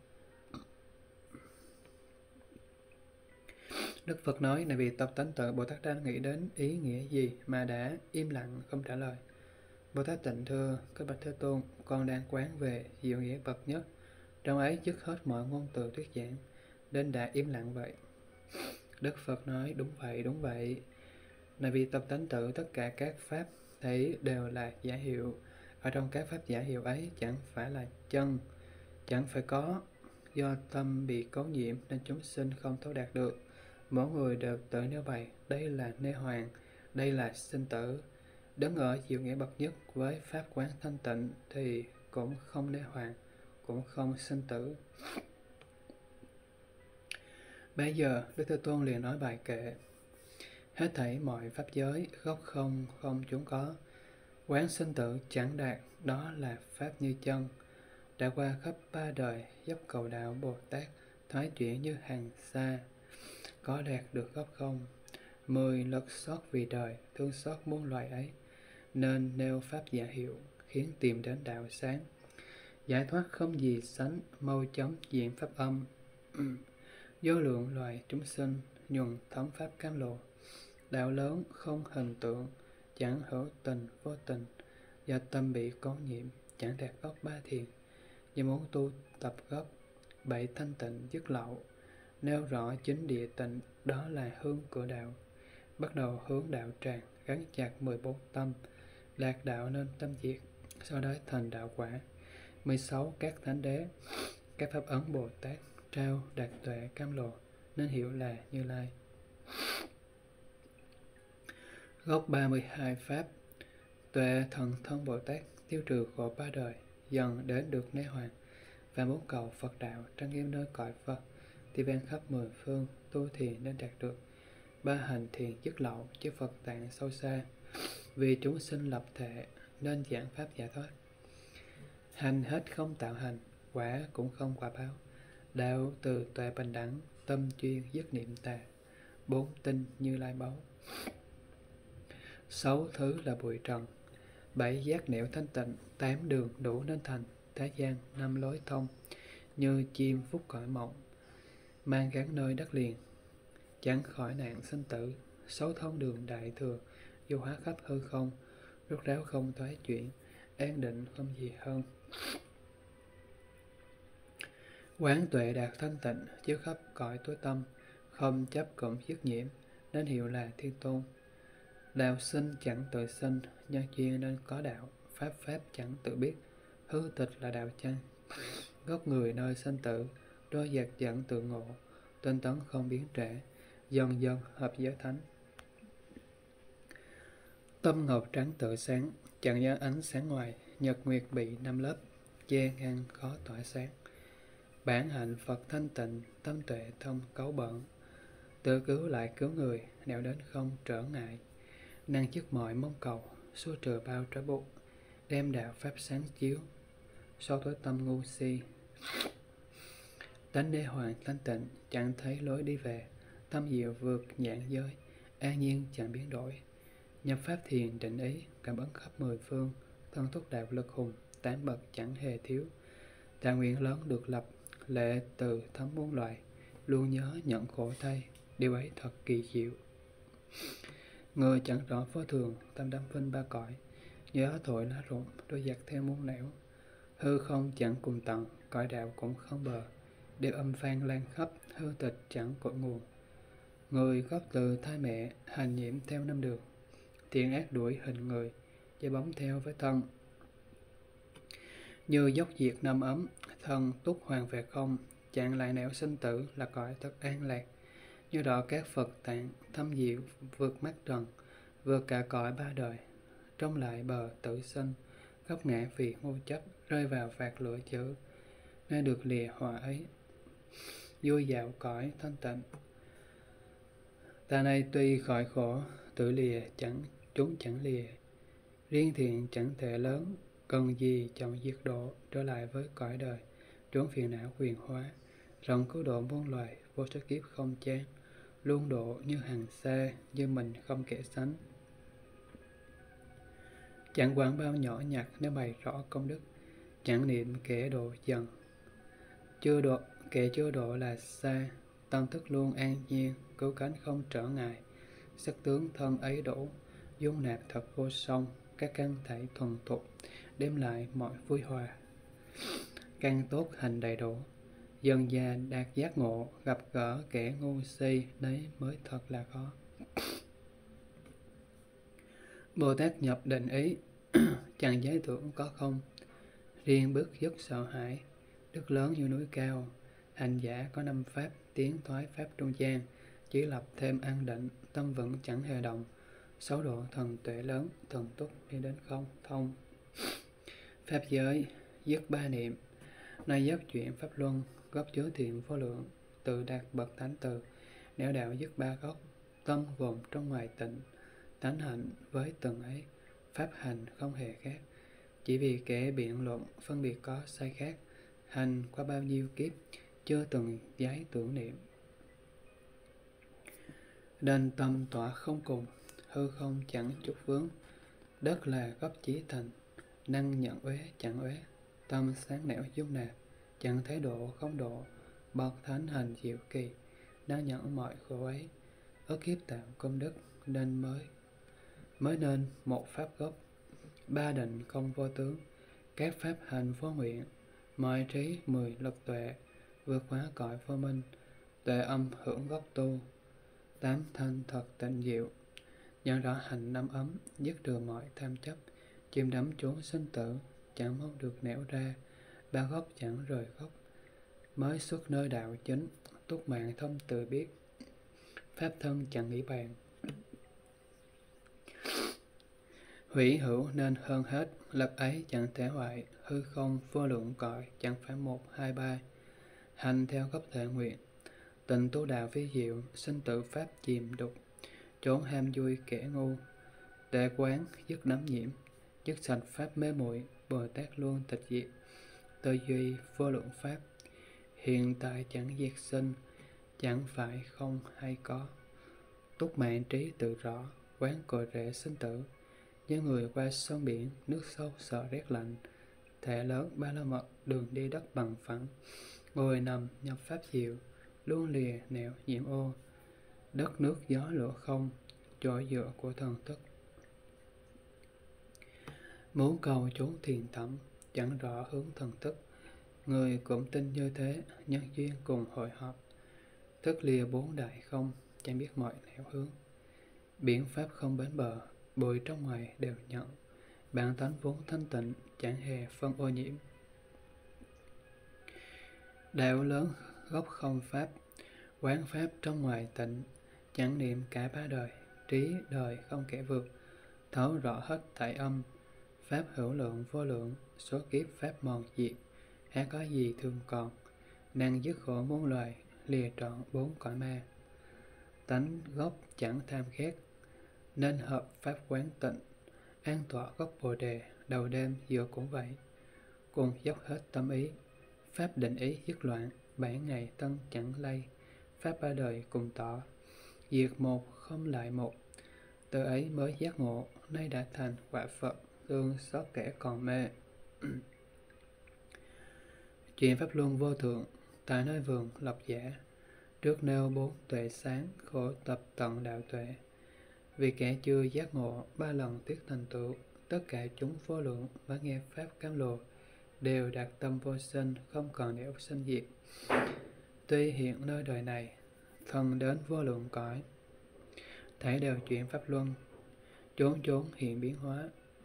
Đức Phật nói, này vì tập tánh tự, Bồ Tát đang nghĩ đến ý nghĩa gì mà đã im lặng không trả lời? Bồ Tát tịnh thưa, các bạch Thế Tôn, con đang quán về diệu nghĩa bậc nhất, trong ấy dứt hết mọi ngôn từ thuyết giảng, nên đã im lặng vậy. Đức Phật nói, đúng vậy, đúng vậy. Này vì tập tánh tự, tất cả các pháp thấy đều là giả hiệu. Ở trong các pháp giả hiệu ấy chẳng phải là chân, chẳng phải có. Do tâm bị cấu nhiễm nên chúng sinh không thấu đạt được. Mỗi người đều tự nêu bày, đây là nê hoàng, đây là sinh tử. Đứng ở diệu nghĩa bậc nhất với pháp quán thanh tịnh thì cũng không nê hoàng, cũng không sinh tử. Bây giờ Đức Thế Tôn liền nói bài kệ: hết thảy mọi pháp giới, gốc không, không chúng có. Quán sinh tử chẳng đạt, đó là pháp như chân. Đã qua khắp ba đời, dốc cầu đạo Bồ Tát, thoái chuyển như hàng xa. Có đạt được gốc không? Mười lực xót vì đời, thương xót muôn loài ấy, nên nêu pháp giả hiệu, khiến tìm đến đạo sáng. Giải thoát không gì sánh, mau chóng diện pháp âm. Vô lượng loài chúng sinh, nhuần thấm pháp cam lộ. Đạo lớn không hình tượng, chẳng hữu tình vô tình. Do tâm bị có nhiễm, chẳng đạt gốc ba thiền. Như muốn tu tập gốc bảy thanh tịnh dứt lậu, nêu rõ chính địa tịnh, đó là hướng của đạo. Bắt đầu hướng đạo tràng, gắn chặt mười bốn tâm, lạc đạo nên tâm diệt, sau đó thành đạo quả. mười sáu các thánh đế, các pháp ấn Bồ Tát trao đạt tuệ cam lộ, nên hiểu là Như Lai. Gốc ba mươi hai pháp, tuệ thần thân Bồ Tát tiêu trừ khổ ba đời, dần đến được nê hoàng. Và muốn cầu Phật đạo trang nghiêm nơi cõi Phật, thì ven khắp mười phương tu thiền nên đạt được ba hành thiền dứt lậu, chứ Phật tạng sâu xa. Vì chúng sinh lập thể nên giảng pháp giải thoát. Hành hết không tạo hành, quả cũng không quả báo. Đạo từ tuệ bình đẳng, tâm chuyên dứt niệm tà, bốn tinh Như Lai báu. Sáu thứ là bụi trần, bảy giác nẻo thanh tịnh, tám đường đủ nên thành. Thế gian năm lối thông, như chim phúc cõi mộng, mang gắn nơi đất liền, chẳng khỏi nạn sinh tử. Sáu thông đường đại thừa, du hóa khắp hư không, rốt ráo không thoái chuyển, an định không gì hơn. Quán tuệ đạt thanh tịnh, chiếu khắp cõi tối tâm, không chấp cộng dứt nhiễm, nên hiệu là Thiên Tôn. Đạo sinh chẳng tự sinh, nhân duyên nên có đạo. Pháp pháp chẳng tự biết, hư tịch là đạo chân. Gốc người nơi sinh tử, đôi giặc dẫn tự ngộ, tinh tấn không biến trễ, dần dần hợp giới thánh. Tâm ngọc trắng tự sáng, chẳng do ánh sáng ngoài, nhật nguyệt bị năm lớp, che ngăn khó tỏa sáng. Bản hạnh Phật thanh tịnh, tâm tuệ thông cấu bẩn, tự cứu lại cứu người, nẻo đến không trở ngại. Năng chức mọi mong cầu, xua trừ bao trói buộc, đem đạo pháp sáng chiếu, sâu tối tâm ngu si. Tánh đế hoàng thanh tịnh, chẳng thấy lối đi về, tâm diệu vượt nhãn giới, an nhiên chẳng biến đổi. Nhập pháp thiền định ý, cảm ứng khắp mười phương, thân thúc đạo lực hùng, tám bậc chẳng hề thiếu. Tạ nguyện lớn được lập, lệ từ thấm muôn loài, luôn nhớ nhận khổ thay, điều ấy thật kỳ diệu. Người chẳng rõ vô thường, tâm đắm vinh ba cõi, nhớ thổi lá rụng, đôi giặc theo muôn nẻo. Hư không chẳng cùng tận, cõi đạo cũng không bờ, đều âm vang lan khắp, hư tịch chẳng cội nguồn. Người gốc từ thai mẹ, hành nhiễm theo năm đường, thiện ác đuổi hình người, dây bóng theo với thân. Như dốc diệt năm ấm, thân túc hoàng về không, chẳng lại nẻo sinh tử là cõi thật an lạc. Như đó các Phật tạng thâm diệu vượt mắt trần, vượt cả cõi ba đời, trong lại bờ tử sinh, gốc ngã vì ngu chấp, rơi vào phạt lửa chữ, nên được lìa họa ấy. vui dạo cõi thanh tịnh. Ta nay tuy khỏi khổ, tự lìa chẳng chúng chẳng lìa, riêng thiện chẳng thể lớn, cần gì chọn diệt độ, trở lại với cõi đời, trốn phiền não quyền hóa, rộng cứu độ muôn loài, vô số kiếp không chán, luôn độ như hàng xa, như mình không kẻ sánh. Chẳng quản bao nhỏ nhặt nếu bày rõ công đức, chẳng niệm kẻ độ dần. Chưa độ, kẻ chưa độ là xa, tâm thức luôn an nhiên, cứu cánh không trở ngại. Sắc tướng thân ấy đủ, dung nạp thật vô song, các căn thể thuần thục, đem lại mọi vui hòa. Căn tốt hành đầy đủ, dần già đạt giác ngộ, gặp gỡ kẻ ngu si, đấy mới thật là khó. Bồ Tát nhập định ý, chẳng giới tưởng có không, riêng bước dứt sợ hãi, đức lớn như núi cao. Hành giả có năm pháp, tiến thoái pháp trung gian, chỉ lập thêm an định, tâm vững chẳng hề động. Sáu độ thần tuệ lớn, thần túc đi đến không thông. Pháp giới, dứt ba niệm, nay dứt chuyện pháp luân, gốc chứa thiện vô lượng, tự đạt bậc thánh từ. Nẻo đạo dứt ba gốc, tâm vồn trong ngoài tịnh, tánh hạnh với từng ấy, pháp hành không hề khác. Chỉ vì kẻ biện luận phân biệt có sai khác, hành qua bao nhiêu kiếp, chưa từng giái tưởng niệm. Đền tâm tỏa không cùng, hư không chẳng chút vướng, đất là gốc chí thành, năng nhận uế chẳng uế, tâm sáng nẻo dung nạp, chẳng thấy độ không độ, bậc thánh hành diệu kỳ, đã nhận mọi khổ ấy, ức kiếp tạo công đức, nên mới mới nên một pháp gốc. Ba định không vô tướng, các pháp hành vô nguyện, mọi trí mười lực tuệ, vượt hóa cõi vô minh, tuệ âm hưởng gốc tu. Tám thanh thật tịnh diệu, nhận rõ hành năm ấm, dứt trừ mọi tham chấp, chìm đắm chốn sinh tử, chẳng mong được nẻo ra, ba gốc chẳng rời gốc, mới xuất nơi đạo chính, túc mạng thông tự biết, pháp thân chẳng nghĩ bàn. Hủy hữu nên hơn hết, lực ấy chẳng thể hoại, hư không vô lượng cõi, chẳng phải một hai ba. Hành theo gốc thể nguyện, tịnh tu đạo vi diệu, sinh tử pháp chìm đục, trốn ham vui kẻ ngu. Đệ quán dứt đắm nhiễm, dứt sạch pháp mê muội, Bồ Tát luôn tịch diệt, tư duy vô lượng pháp. Hiện tại chẳng diệt sinh, chẳng phải không hay có. Túc mạng trí tự rõ, quán cội rễ sinh tử, như người qua sông biển, nước sâu sợ rét lạnh. Thể lớn ba la mật, đường đi đất bằng phẳng, ngồi nằm nhập pháp diệu, luôn lìa nẻo nhiễm ô. Đất nước gió lửa không, chỗ dựa của thần thức. Muốn cầu chốn thiền thẳm, chẳng rõ hướng thần thức, người cũng tin như thế, nhân duyên cùng hội họp. Thức lìa bốn đại không, chẳng biết mọi nẻo hướng. Biển pháp không bến bờ, bụi trong ngoài đều nhận, bản tánh vốn thanh tịnh, chẳng hề phân ô nhiễm. Đạo lớn gốc không pháp, quán pháp trong ngoài tịnh, chẳng niệm cả ba đời, trí đời không kẻ vượt, thấu rõ hết thảy âm, pháp hữu lượng vô lượng, số kiếp pháp mòn diệt, há có gì thường còn, năng dứt khổ muôn loài, lìa trọn bốn cõi ma. Tánh gốc chẳng tham ghét, nên hợp pháp quán tịnh, an tọa gốc bồ đề, đầu đêm giữa cũng vậy. Cùng dốc hết tâm ý, pháp định ý dứt loạn, bảy ngày tân chẳng lay, pháp ba đời cùng tỏ, diệt một không lại một. Từ ấy mới giác ngộ, nay đã thành quả Phật, thương xót kẻ còn mê. Chuyện pháp luân vô thượng, tại nơi vườn lộc giả, trước nêu bốn tuệ sáng, khổ tập tận đạo tuệ. Vì kẻ chưa giác ngộ, ba lần tiếc thành tựu, tất cả chúng vô lượng và nghe pháp cam lồ, đều đạt tâm vô sinh, không còn nẻo sinh diệt. Tuy hiện nơi đời này, thần đến vô lượng cõi, thảy đều chuyển pháp luân, chốn chốn hiện biến hóa.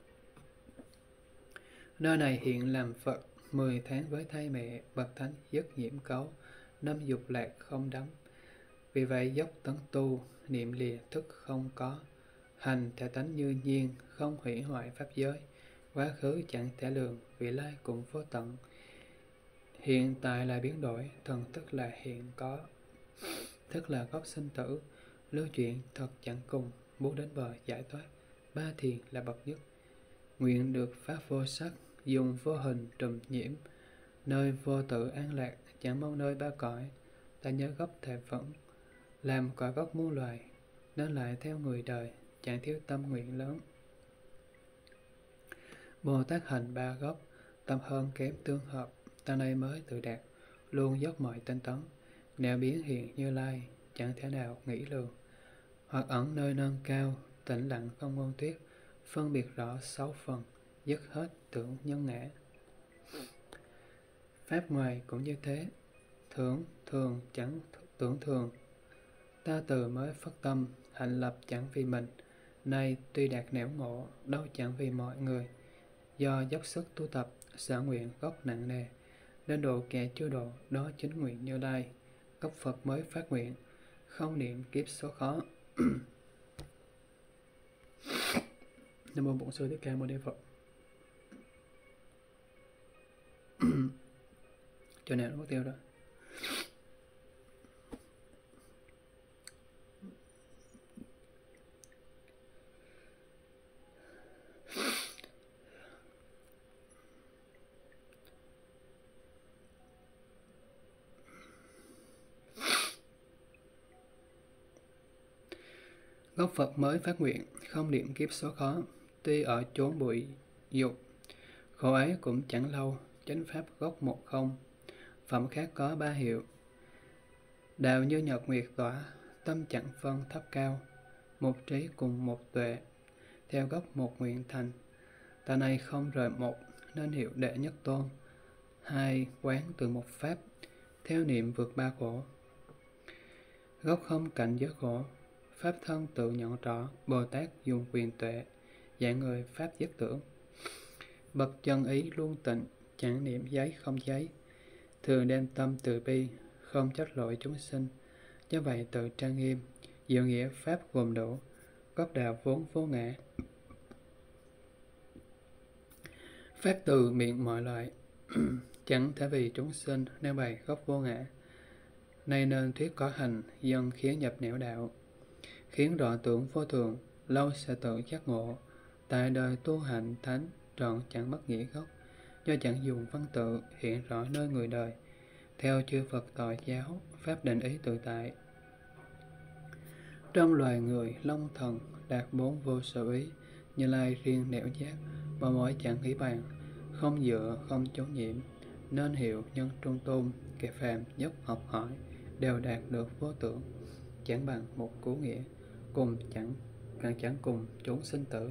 Nơi này hiện làm Phật, mười tháng với thai mẹ, bậc thánh dứt nhiễm cấu, năm dục lạc không đắm. Vì vậy dốc tấn tu, niệm lìa thức không có, hành thể tánh như nhiên, không hủy hoại pháp giới. Quá khứ chẳng thể lường, vị lai cũng vô tận. Hiện tại là biến đổi, thần tức là hiện có, tức là gốc sinh tử, lưu chuyển thật chẳng cùng, muốn đến bờ giải thoát, ba thiền là bậc nhất. Nguyện được pháp vô sắc, dùng vô hình trùm nhiễm, nơi vô tự an lạc, chẳng mong nơi ba cõi. Ta nhớ gốc thể vẫn, làm cõi gốc muôn loài, nên lại theo người đời, chẳng thiếu tâm nguyện lớn. Bồ Tát hành ba gốc, tâm hơn kém tương hợp, ta nay mới tự đạt, luôn dốc mọi tinh tấn. Nẻo biến hiện Như Lai, chẳng thể nào nghĩ lường. Hoặc ẩn nơi nâng cao, tĩnh lặng không ngôn tuyết, phân biệt rõ sáu phần, dứt hết tưởng nhân ngã. Pháp ngoài cũng như thế, thưởng thường chẳng tưởng thường. Ta từ mới phát tâm, hạnh lập chẳng vì mình, nay tuy đạt nẻo ngộ, đâu chẳng vì mọi người. Do dốc sức tu tập, sở nguyện gốc nặng nề, nên độ kẻ chưa độ, đó chính nguyện Như Lai. Gốc Phật mới phát nguyện, không niệm kiếp số khó. Nam mô Bổn Sư Thích Ca Mâu Ni Phật. Chỗ nào nó mất tiêu rồi? Gốc Phật mới phát nguyện, không niệm kiếp số khó. Tuy ở chốn bụi dục, khổ ấy cũng chẳng lâu. Chánh pháp gốc một không, phẩm khác có ba hiệu. Đạo như nhật nguyệt tỏa, tâm chẳng phân thấp cao. Một trí cùng một tuệ, theo gốc một nguyện thành. Ta này không rời một, nên hiệu đệ nhất tôn. Hai, quán từ một pháp, theo niệm vượt ba khổ. Gốc không cạnh giới khổ, pháp thân tự nhận rõ. Bồ Tát dùng quyền tuệ, dạng người pháp dứt tưởng. Bậc chân ý luôn tịnh, chẳng niệm giấy không giấy. Thường đem tâm từ bi, không trách lỗi chúng sinh. Do vậy tự trang nghiêm, diệu nghĩa pháp gồm đủ. Gốc đạo vốn vô ngã, phát từ miệng mọi loại. Chẳng thể vì chúng sinh nêu bày gốc vô ngã. Nay nên thuyết có hành, dân khiến nhập nẻo đạo, khiến rõ tưởng vô thường, lâu sẽ tự giác ngộ. Tại đời tu hành thánh, trọn chẳng mất nghĩa gốc. Do chẳng dùng văn tự, hiện rõ nơi người đời. Theo chư Phật tọa giáo, pháp định ý tự tại. Trong loài người, long thần, đạt bốn vô sở ý. Như Lai riêng nẻo giác, mà mỗi chẳng nghĩ bàn. Không dựa, không trốn nhiễm, nên hiệu nhân trung tôn. Kẻ phàm dốc học hỏi, đều đạt được vô tưởng. Chẳng bằng một cú nghĩa, cùng chẳng càng chẳng cùng chốn sinh tử.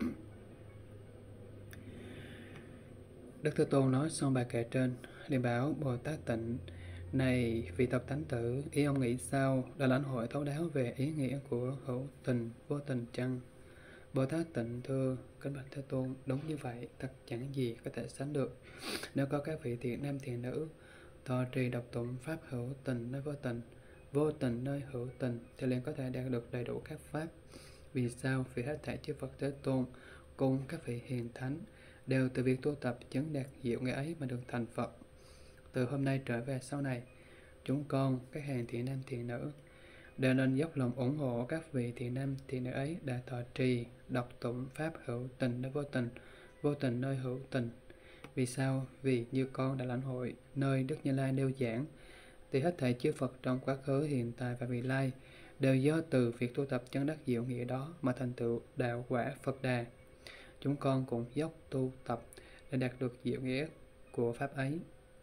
Đức Thế Tôn nói xong bài kệ trên, liền bảo Bồ Tát Tịnh: này vị tập tánh tử, ý ông nghĩ sao? Đã lãnh hội thấu đáo về ý nghĩa của hữu tình vô tình chăng? Bồ Tát Tịnh thưa: kính bạch Thế Tôn, đúng như vậy, thật chẳng gì có thể sánh được. Nếu có các vị thiện nam thiện nữ thọ trì đọc tụng pháp hữu tình nơi vô tình, vô tình nơi hữu tình, thì liền có thể đạt được đầy đủ các pháp. Vì sao? Vì hết thảy chư Phật Thế Tôn cùng các vị hiền thánh đều từ việc tu tập chứng đạt diệu nghĩa ấy mà được thành Phật. Từ hôm nay trở về sau này, chúng con, các hàng thiện nam thiện nữ, đều nên dốc lòng ủng hộ các vị thiện nam thiện nữ ấy đã thọ trì đọc tụng pháp hữu tình nơi vô tình, vô tình nơi hữu tình. Vì sao? Vì như con đã lãnh hội nơi Đức Như Lai nêu giảng, thì hết thảy chư Phật trong quá khứ, hiện tại và vị lai đều do từ việc tu tập chứng đắc diệu nghĩa đó mà thành tựu đạo quả Phật Đà. Chúng con cũng dốc tu tập để đạt được diệu nghĩa của pháp ấy.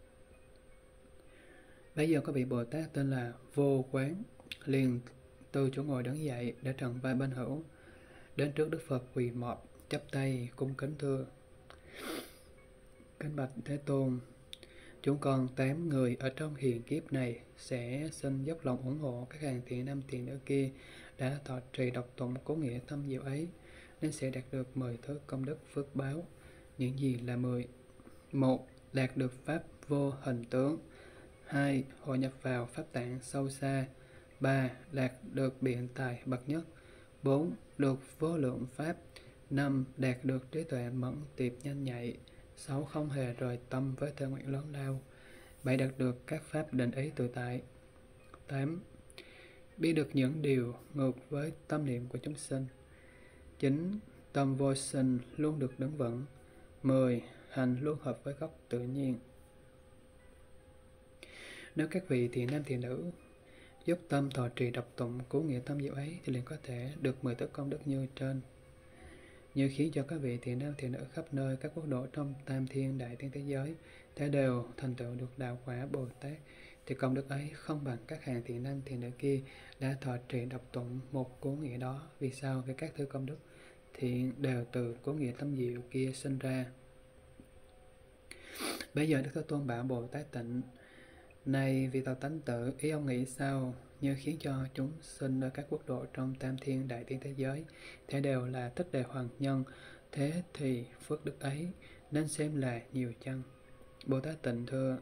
Bây giờ có vị Bồ Tát tên là Vô Quán, liền từ chỗ ngồi đứng dậy để trần vai bên hữu, đến trước Đức Phật quỳ mọp, chắp tay cung kính thưa: kính bạch Thế Tôn, chúng con tám người ở trong hiền kiếp này sẽ xin dốc lòng ủng hộ các hàng thiện nam thiện nữ kia đã thọ trì đọc tụng cố nghĩa thâm diệu ấy, nên sẽ đạt được mười thứ công đức phước báo. Những gì là mười? Một, đạt được pháp vô hình tướng. Hai, hội nhập vào pháp tạng sâu xa. Ba, đạt được biện tài bậc nhất. Bốn, được vô lượng pháp. Năm, đạt được trí tuệ mẫn tiệp nhanh nhạy. Sáu, không hề rời tâm với thể nguyện lớn lao. bảy. Đạt được các pháp định ý tự tại. Tám. Biết được những điều ngược với tâm niệm của chúng sinh. Chín. Tâm vô sinh luôn được đứng vững. Mười. Hành luôn hợp với gốc tự nhiên. Nếu các vị thiện nam thiện nữ dốc tâm thọ trì đọc tụng cứu nghĩa tâm diệu ấy thì liền có thể được mười tấc công đức như trên, như khiến cho các vị thiện nam thiện nữ khắp nơi các quốc độ trong tam thiên đại thiên thế giới thế đều thành tựu được đạo quả Bồ Tát, thì công đức ấy không bằng các hàng thiện nam thiện nữ kia đã thọ trì đọc tụng một cứu nghĩa đó. Vì sao? Vì các thứ công đức thiện đều từ cứu nghĩa tâm diệu kia sinh ra. Bây giờ Đức Thế Tôn bảo Bồ Tát Tịnh: này vì tàu tánh tử, ý ông nghĩ sao? Như khiến cho chúng sinh ở các quốc độ trong tam thiên đại thiên thế giới thế đều là tích đề hoàng nhân, thế thì phước đức ấy nên xem là nhiều chăng? Bồ Tát Tịnh thưa: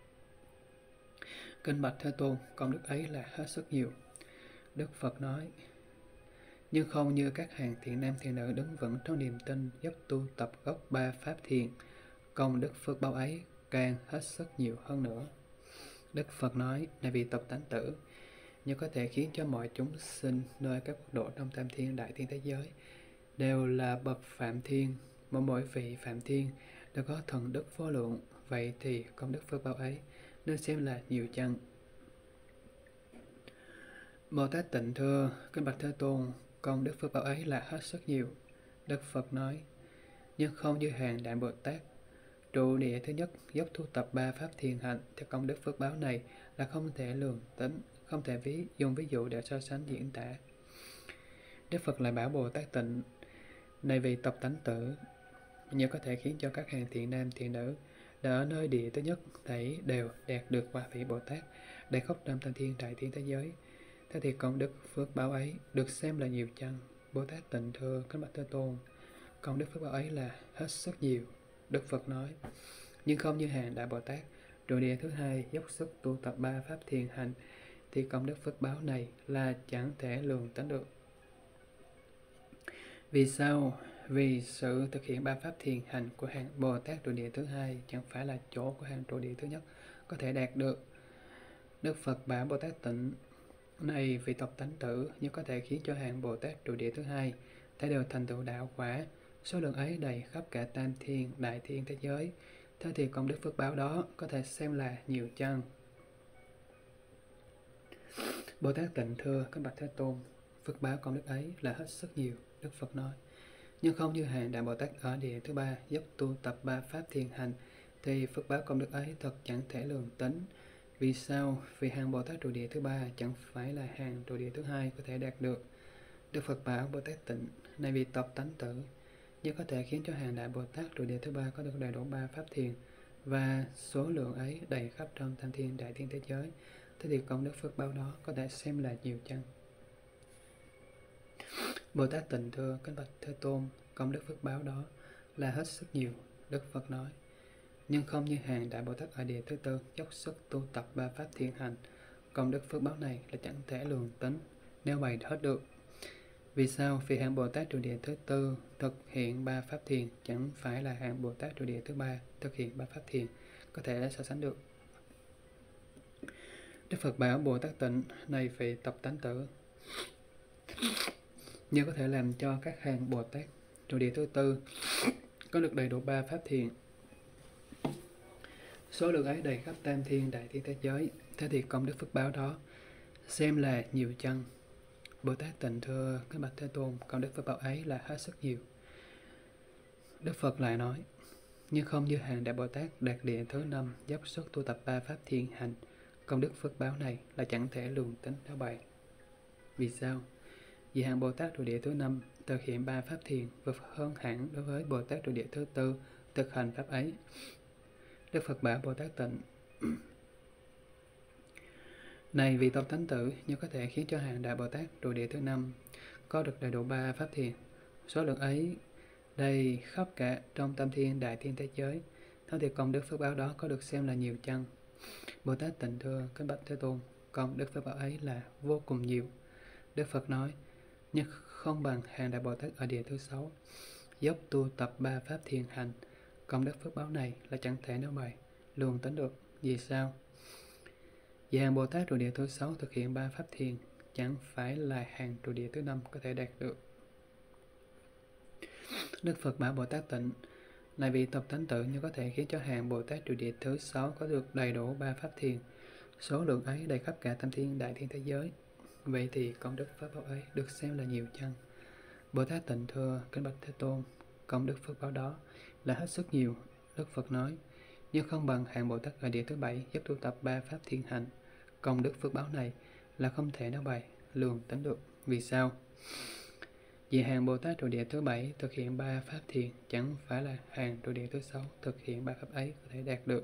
kinh bạch Thế Tôn, công đức ấy là hết sức nhiều. Đức Phật nói: nhưng không như các hàng thiện nam thiện nữ đứng vững trong niềm tin, dốc tu tập gốc ba pháp thiền, công đức phước báo ấy càng hết sức nhiều hơn nữa. Đức Phật nói: này vì tộc tánh tử, nhưng có thể khiến cho mọi chúng sinh nơi các quốc độ trong tam thiên đại thiên thế giới đều là bậc phạm thiên, mà mỗi vị phạm thiên đều có thần đức vô lượng, vậy thì công đức phước báo ấy nên xem là nhiều chăng? Bồ Tát Tịnh thưa: kinh bạch Thế Tôn, công đức phước báo ấy là hết sức nhiều. Đức Phật nói: nhưng không như hàng đại Bồ Tát trụ địa thứ nhất dốc thu tập ba pháp thiền hạnh, thì công đức phước báo này là không thể lường tính, không thể ví dùng ví dụ để so sánh diễn tả. Đức Phật lại bảo Bồ Tát Tịnh: này vì tộc tánh tử, nhưng có thể khiến cho các hàng thiện nam thiện nữ đã ở nơi địa thứ nhất thảy đều đạt được quả vị Bồ Tát để khóc năm tam thiên đại thiên thế giới, thế thì công đức phước báo ấy được xem là nhiều chăng? Bồ Tát Tịnh thưa: kính bạch Thế Tôn, công đức phước báo ấy là hết sức nhiều. Đức Phật nói: nhưng không như hàng đại Bồ Tát trụ địa thứ hai dốc sức tu tập ba pháp thiền hành, thì công đức phước báo này là chẳng thể lường tính được. Vì sao? Vì sự thực hiện ba pháp thiền hành của hàng Bồ Tát trụ địa thứ hai chẳng phải là chỗ của hàng trụ địa thứ nhất có thể đạt được. Đức Phật bảo Bồ Tát Tịnh: này vì tộc tánh tử, nhưng có thể khiến cho hàng Bồ Tát trụ địa thứ hai thế đều thành tựu đạo quả, số lượng ấy đầy khắp cả tam thiên đại thiên thế giới, thế thì công đức phước báo đó có thể xem là nhiều chăng? Bồ Tát Tịnh thưa: kính bạch Thế Tôn, phước báo công đức ấy là hết sức nhiều. Đức Phật nói: nhưng không như hàng đại Bồ Tát ở địa thứ ba dốc tu tập ba pháp thiền hành, thì phước báo công đức ấy thật chẳng thể lường tính. Vì sao? Vì hàng Bồ Tát trụ địa thứ ba chẳng phải là hàng trụ địa thứ hai có thể đạt được. Đức Phật bảo Bồ Tát Tịnh: này vì tộc tánh tử, nhưng có thể khiến cho hàng đại Bồ Tát trụ địa thứ ba có được đầy đủ ba pháp thiền, và số lượng ấy đầy khắp trong tam thiên đại thiên thế giới, thế thì công đức phước báo đó có thể xem là nhiều chăng? Bồ Tát Tịnh thưa: kính bạch Thế Tôn, công đức phước báo đó là hết sức nhiều. Đức Phật nói: nhưng không như hàng đại Bồ Tát ở địa thứ tư dốc sức tu tập ba pháp thiền hành, công đức phước báo này là chẳng thể lường tính, nếu bày hết được. Vì sao? Vì hàng Bồ Tát trụ địa thứ tư thực hiện ba pháp thiền chẳng phải là hàng Bồ Tát trụ địa thứ ba thực hiện ba pháp thiền có thể so sánh được. Đức Phật bảo Bồ Tát Tịnh: này vì tập tánh tử, nhưng có thể làm cho các hàng Bồ Tát trụ địa thứ tư có được đầy đủ ba pháp thiền, số lượng ấy đầy khắp tam thiên đại thiên thế giới, thế thì công đức phước báo đó xem là nhiều chăng? Bồ Tát Tịnh thưa: các bạch Thế Tôn, công đức phước báo ấy là hết sức nhiều. Đức Phật lại nói: nhưng không như hàng đại Bồ Tát đạt địa thứ năm dốc sức tu tập ba pháp thiền hành, công đức phước báo này là chẳng thể lường tính theo bày. Vì sao? Vì hàng Bồ Tát trụ địa thứ năm thực hiện ba pháp thiền vượt hơn hẳn đối với Bồ Tát trụ địa thứ tư thực hành pháp ấy. Đức Phật bảo Bồ Tát Tịnh: này vì tộc thánh tử, nhưng có thể khiến cho hàng đại Bồ Tát trụ địa thứ năm có được đầy đủ ba pháp thiền, số lượng ấy đầy khắp cả trong tam thiên đại thiên thế giới, thế thì công đức phước báo đó có được xem là nhiều chăng? Bồ Tát Tịnh thưa: kính bạch Thế Tôn, công đức phước báo ấy là vô cùng nhiều. Đức Phật nói: nhưng không bằng hàng đại Bồ Tát ở địa thứ sáu dốc tu tập ba pháp thiền hành, công đức phước báo này là chẳng thể nói bày lường tính được. Vì sao? Vì hàng Bồ Tát trụ địa thứ sáu thực hiện ba pháp thiền chẳng phải là hàng trụ địa thứ năm có thể đạt được. Đức Phật bảo Bồ Tát Tịnh: này vị tập tánh tử, như có thể khiến cho hàng Bồ Tát trụ địa thứ sáu có được đầy đủ ba pháp thiền, số lượng ấy đầy khắp cả tam thiên đại thiên thế giới, vậy thì công đức pháp báo ấy được xem là nhiều chăng? Bồ Tát Tịnh thưa: kính bạch Thế Tôn, công đức phước báo đó là hết sức nhiều. Đức Phật nói: nhưng không bằng hàng Bồ Tát ở địa thứ bảy giúp tu tập ba pháp thiên hành. Công đức phước báo này là không thể nói bày lường tính được. Vì sao? Vì hàng Bồ Tát trụ địa thứ bảy thực hiện ba pháp thiền chẳng phải là hàng trụ địa thứ sáu thực hiện ba pháp ấy có thể đạt được.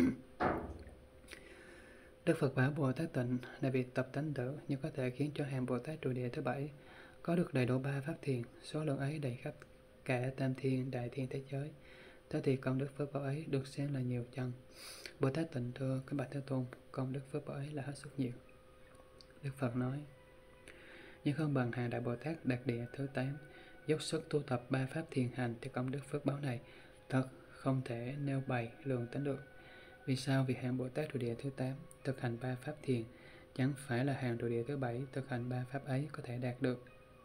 Đức Phật bảo Bồ Tát Tịnh: này vị tập tánh tử, như có thể khiến cho hàng Bồ Tát trụ địa thứ bảy có được đầy đủ ba pháp thiền, số lượng ấy đầy khắp cả tam thiên đại thiên thế giới, thế thì công đức phước báo ấy được xem là nhiều chăng? Bồ Tát Tịnh thưa: kính bạch Thế Tôn, công đức phước báo ấy là hết sức nhiều. Đức Phật nói: nhưng không bằng hàng đại Bồ Tát đạt địa thứ tám dốc sức tu tập ba pháp thiền hành, thì công đức phước báo này thật không thể nêu bày lường tính được. Vì sao? Vì hàng Bồ Tát trụ địa thứ tám thực hành ba pháp thiền chẳng phải là hàng trụ địa thứ bảy thực hành ba pháp ấy có thể đạt được.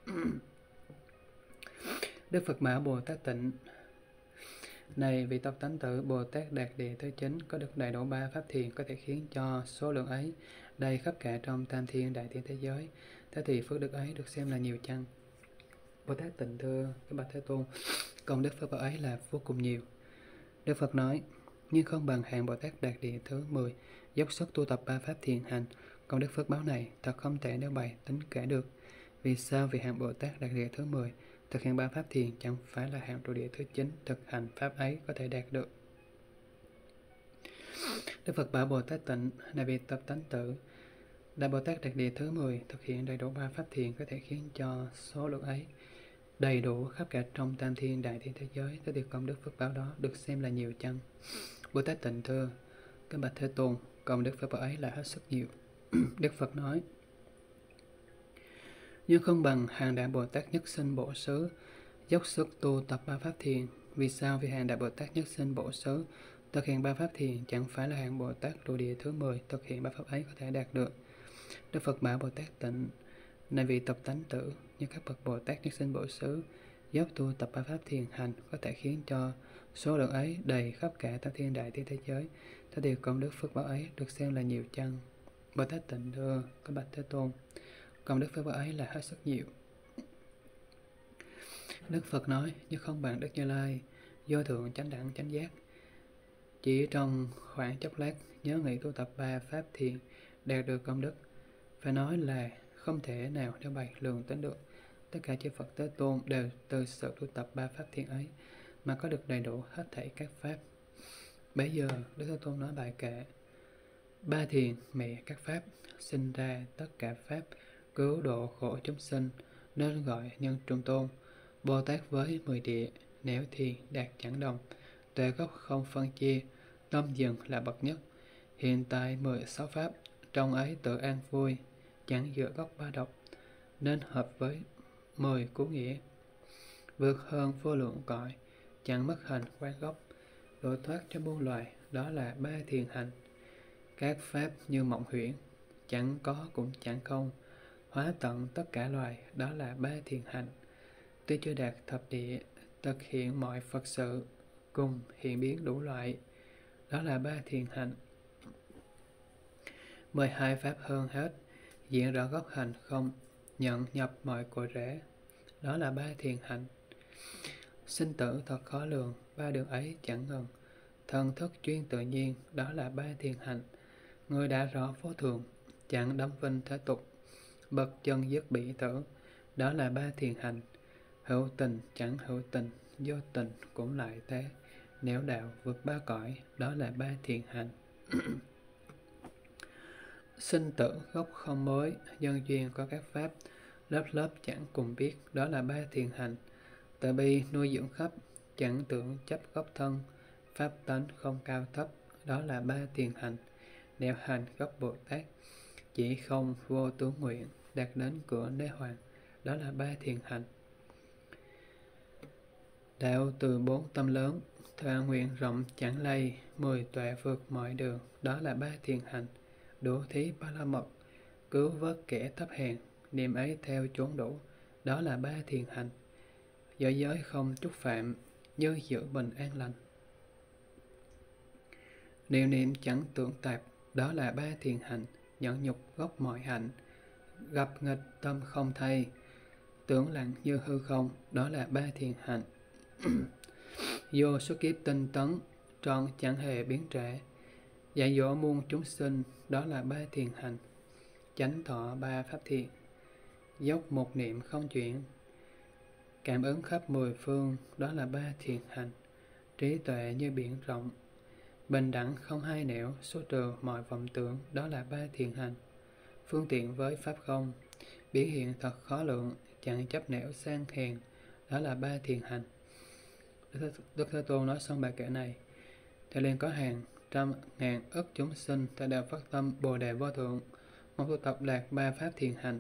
Đức Phật bảo Bồ Tát Tịnh: này vị tập tánh tử, Bồ Tát đạt địa thứ chín có được đầy đủ ba pháp thiền có thể khiến cho số lượng ấy đầy khắp cả trong tam thiên đại thiên thế giới, thế thì phước đức ấy được xem là nhiều chăng? Bồ Tát Tịnh thưa: cái bạch Thế Tôn, công đức phước báo ấy là vô cùng nhiều. Đức Phật nói: nhưng không bằng hàng Bồ Tát đạt địa thứ mười dốc sức tu tập ba pháp thiền hành. Công đức phước báo này thật không thể nêu bày tính kể được. Vì sao? Vì hàng Bồ Tát đạt địa thứ mười thực hiện ba pháp thiền chẳng phải là hàng trụ địa thứ chín thực hành pháp ấy có thể đạt được. Đức Phật bảo Bồ Tát Tịnh: này vị tập tánh tử, đại Bồ Tát đạt địa thứ mười thực hiện đầy đủ ba pháp thiền có thể khiến cho số lượng ấy đầy đủ khắp cả trong tam thiên đại thiên thế giới, thế thì công đức phước báo đó được xem là nhiều chăng? Bồ Tát Tịnh thưa: kính bạch Thế Tôn, công đức phước báo ấy là hết sức nhiều. Đức Phật nói: nhưng không bằng hàng đại Bồ Tát nhất sinh bổ xứ dốc sức tu tập ba pháp thiền. Vì sao? Vì hàng đại Bồ Tát nhất sinh bổ xứ thực hiện ba pháp thiền chẳng phải là hàng Bồ Tát trụ địa thứ mười thực hiện ba pháp ấy có thể đạt được. Đức Phật bảo Bồ Tát Tịnh: này vị tập tánh tử, như các bậc Bồ Tát nhất sinh bổ xứ dốc tu tập ba pháp thiền hành có thể khiến cho số lượng ấy đầy khắp cả tam thiên đại thiên thế giới, thế thì công đức phước báo ấy được xem là nhiều chăng? Bồ Tát Tịnh thưa: các bạch Thế Tôn, công đức phước báo ấy là hết sức nhiều. Đức Phật nói: nhưng không bằng Đức Như Lai vô thượng chánh đẳng chánh giác, chỉ trong khoảng chốc lát nhớ nghĩ tu tập ba pháp thiền đạt được công đức, phải nói là không thể nào nêu bày lường tính được. Tất cả chư Phật Thế Tôn đều từ sự tu tập ba pháp thiền ấy mà có được đầy đủ hết thảy các pháp. Bấy giờ Đức Thế Tôn nói bài kệ: ba thiền mẹ các pháp, sinh ra tất cả pháp, cứu độ khổ chúng sinh, nên gọi nhân trung tôn. Bồ Tát với mười địa, nếu thiền đạt chẳng đồng, tuệ gốc không phân chia, tâm dừng là bậc nhất. Hiện tại mười sáu pháp, trong ấy tự an vui, chẳng dựa gốc ba độc, nên hợp với mười cú nghĩa. Vượt hơn vô lượng cõi, chẳng mất hành quan gốc, độ thoát cho muôn loài, đó là ba thiền hành. Các pháp như mộng huyễn, chẳng có cũng chẳng không, hóa tận tất cả loài, đó là ba thiền hành. Tuy chưa đạt thập địa, thực hiện mọi Phật sự, cùng hiện biến đủ loại, đó là ba thiền hành. Mười hai pháp hơn hết, diện rõ gốc hành không, nhận nhập mọi cội rễ, đó là ba thiền hành. Sinh tử thật khó lường, ba đường ấy chẳng ngừng, thần thức chuyên tự nhiên, đó là ba thiền hành. Người đã rõ vô thường, chẳng đắm vinh thế tục, bậc chân dứt bỉ tử, đó là ba thiền hành. Hữu tình chẳng hữu tình, vô tình cũng lại thế, nếu đạo vượt ba cõi, đó là ba thiền hành. Sinh tử gốc không mới, nhân duyên có các pháp, lớp lớp chẳng cùng biết, đó là ba thiền hành. Từ bi nuôi dưỡng khắp, chẳng tưởng chấp gốc thân, pháp tánh không cao thấp, đó là ba thiền hành. Nẻo hành gốc Bồ Tát, chỉ không vô tướng nguyện, đạt đến cửa đế hoàng, đó là ba thiền hành. Đạo từ bốn tâm lớn, Thọ nguyện rộng chẳng lây, mười tuệ vượt mọi đường, đó là ba thiền hành. Đủ thí ba la mật, cứu vớt kẻ thấp hèn, niệm ấy theo chốn đủ, đó là ba thiền hành. Giới giới không trúc phạm, như giữ bình an lành. Niệm niệm chẳng tưởng tạp, đó là ba thiền hành. Nhẫn nhục gốc mọi hạnh, gặp nghịch tâm không thay, tưởng lặng như hư không, đó là ba thiền hành. Vô số kiếp tinh tấn, trọn chẳng hề biến trễ, dạy dỗ muôn chúng sinh, đó là ba thiền hành. Chánh thọ ba pháp thiền, dốc một niệm không chuyển, cảm ứng khắp mười phương, đó là ba thiền hành. Trí tuệ như biển rộng, bình đẳng không hai nẻo, số trừ mọi vọng tưởng, đó là ba thiền hành. Phương tiện với pháp không, biểu hiện thật khó lượng, chẳng chấp nẻo sang hèn, đó là ba thiền hành. Đức Thế Tôn nói xong bài kệ này, thì liền có hàng trăm ngàn ức chúng sinh ta đều phát tâm Bồ Đề Vô Thượng, mong tu tập đạt ba pháp thiền hành.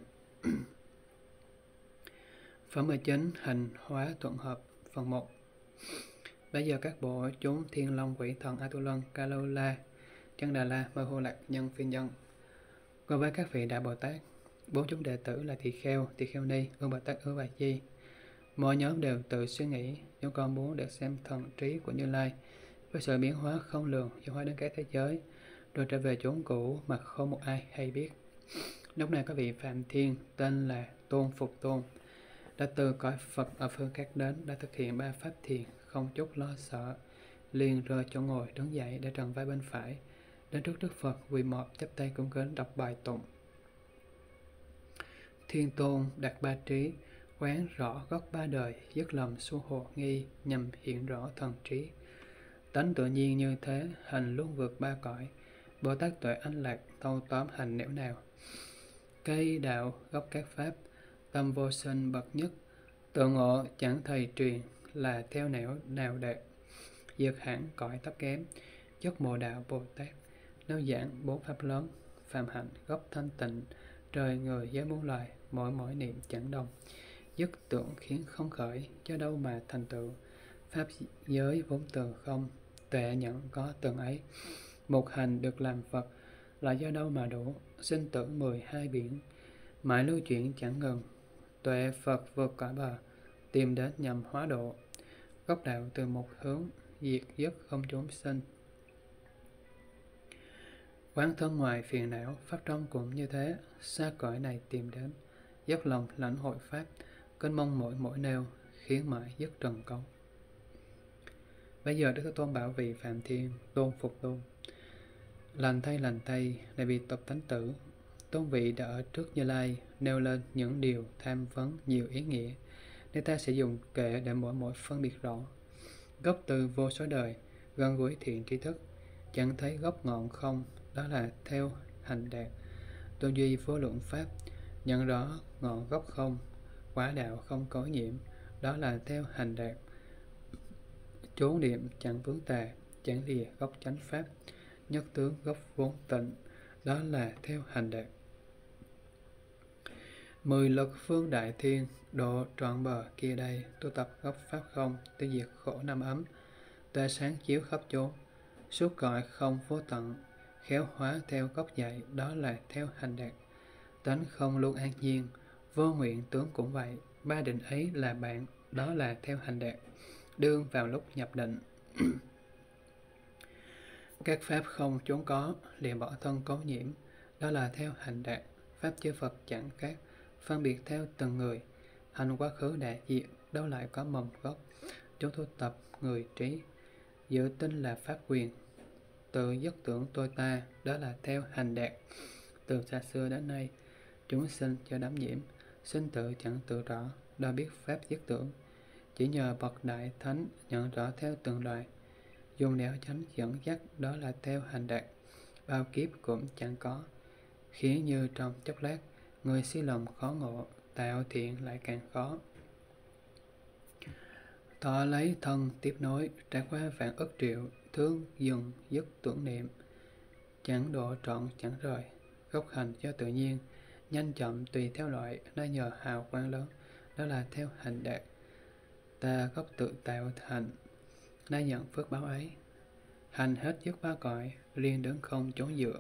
Phẩm mười chín, hành hóa thuận hợp. Phần một. Bây giờ các bộ chúng Thiên Long, Quỷ Thần, A Tu Lân, Ca Lô La, Chân Đà La, Mơ Hồ Lạc, Nhân Phiên Nhân, cùng với các vị Đại Bồ Tát, bốn chúng đệ tử là Tỳ Kheo, Tỳ Kheo Ni, Ương Bà Tát, Ương Bà Di. Mỗi nhóm đều tự suy nghĩ, chúng con muốn được xem thần trí của Như Lai với sự biến hóa không lường, diễn hóa đến các thế giới, rồi trở về chốn cũ mà không một ai hay biết. Lúc này có vị Phạm Thiên tên là Tôn Phục Tôn, đã từ cõi Phật ở phương khác đến, đã thực hiện ba pháp thiền, không chút lo sợ, liền rời chỗ ngồi đứng dậy để trần vai bên phải, đến trước Đức Phật quỳ mọp chắp tay cung kính đọc bài tụng. Thiên Tôn đạt ba trí, quán rõ gốc ba đời, dứt lầm xu hồ nghi, nhằm hiện rõ thần trí. Tánh tự nhiên như thế, hành luôn vượt ba cõi, Bồ Tát tuệ anh lạc, thâu tóm hành nẻo nào. Cây đạo gốc các pháp, tâm vô sinh bậc nhất, tự ngộ chẳng thầy truyền, là theo nẻo nào đạt. Diệt hẳn cõi thấp kém, chất mộ đạo Bồ Tát, nếu giảng bốn pháp lớn, phàm hạnh gốc thanh tịnh, trời người giới muôn loài, mỗi mỗi niệm chẳng đồng. Dứt tưởng khiến không khởi, cho đâu mà thành tựu. Pháp giới vốn từ không, tuệ nhẫn có từng ấy. Một hành được làm Phật, là do đâu mà đủ. Sinh tử mười hai biển, mãi lưu chuyển chẳng ngừng. Tuệ Phật vượt cõi bờ, tìm đến nhằm hóa độ. Gốc đạo từ một hướng, diệt dứt không trốn sinh. Quán thân ngoài phiền não, pháp trong cũng như thế. Xa cõi này tìm đến, dốc lòng lãnh hội pháp, kênh mong mỗi mỗi nêu, khiến mãi dứt trần công. Bây giờ Đức Thế Tôn bảo vị Phạm Thiên, Tôn Phục Tôn, lành thay lành thay, đại vì tập tánh tử. Tôn vị đã ở trước Như Lai, nêu lên những điều tham vấn nhiều ý nghĩa, nên ta sẽ dùng kệ để mỗi mỗi phân biệt rõ. Gốc từ vô số đời, gần gũi thiện tri thức, chẳng thấy gốc ngọn không, đó là theo hành đạt. Tôn duy vô lượng pháp, nhận rõ ngọn gốc không, quả đạo không có nhiễm, đó là theo hành đạt. Chốn niệm chẳng vướng tà, chẳng lìa gốc chánh pháp, nhất tướng gốc vốn tịnh, đó là theo hành đạt. Mười lực phương đại thiên, độ trọn bờ kia đây, tu tập gốc pháp không, tiêu diệt khổ năm ấm, tuệ sáng chiếu khắp chốn, suốt cõi không vô tận, khéo hóa theo gốc dạy, đó là theo hành đạt. Tánh không luôn an nhiên, vô nguyện tướng cũng vậy, ba định ấy là bạn, đó là theo hành đạt. Đương vào lúc nhập định, các pháp không chốn có, liền bỏ thân có nhiễm, đó là theo hành đạt. Pháp chư Phật chẳng khác, phân biệt theo từng người, hành quá khứ đại diện, đâu lại có mầm gốc. Chúng tu tập người trí, giữ tin là pháp quyền, tự dứt tưởng tôi ta, đó là theo hành đạt. Từ xa xưa đến nay, chúng sinh cho đắm nhiễm, sinh tử chẳng tự rõ, đâu biết pháp dứt tưởng. Chỉ nhờ bậc đại thánh nhận rõ theo từng loại, dùng nẻo chánh dẫn dắt, đó là theo hành đạt. Bao kiếp cũng chẳng có, khiến như trong chốc lát, người si lầm khó ngộ, tạo thiện lại càng khó. Thọ lấy thân tiếp nối, trải qua vạn ức triệu, thương dừng dứt tưởng niệm, chẳng độ trọn chẳng rời. Gốc hành cho tự nhiên, nhanh chậm tùy theo loại, nó nhờ hào quang lớn, đó là theo hành đạt. Ta gốc tự tạo thành, nay nhận phước báo ấy. Hành hết dứt ba cõi, liền đứng không chốn dựa.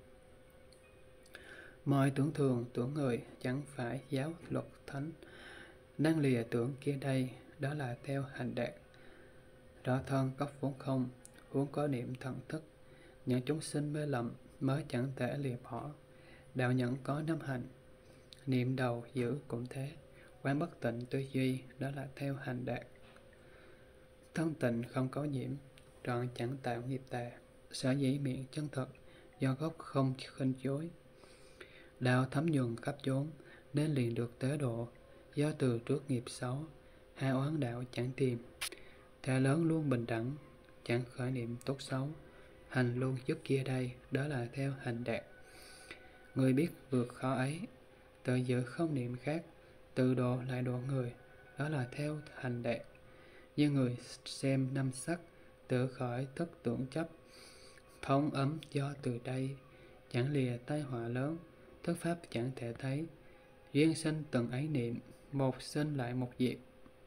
Mọi tưởng thường tưởng người, chẳng phải giáo luật thánh. Năng lìa tưởng kia đây, đó là theo hành đạt. Rõ thân gốc vốn không, huống có niệm thần thức. Những chúng sinh mê lầm, mới chẳng thể lìa bỏ. Đạo nhẫn có năm hành, niệm đầu giữ cũng thế. Quán bất tịnh tư duy, đó là theo hành đạt. Thân tịnh không có nhiễm, trọn chẳng tạo nghiệp tà. Sở dĩ miệng chân thật, do gốc không khinh chối. Đạo thấm nhuần khắp chốn, nên liền được tế độ. Do từ trước nghiệp xấu, hai oán đạo chẳng tìm. Thể lớn luôn bình đẳng, chẳng khởi niệm tốt xấu. Hành luôn trước kia đây, đó là theo hành đạt. Người biết vượt khó ấy, tự giữ không niệm khác, tự độ lại độ người, đó là theo hành đạt. Như người xem năm sắc, tự khỏi thức tưởng chấp. Thông ấm do từ đây, chẳng lìa tai họa lớn, thức pháp chẳng thể thấy. Duyên sinh từng ấy niệm, một sinh lại một diệt.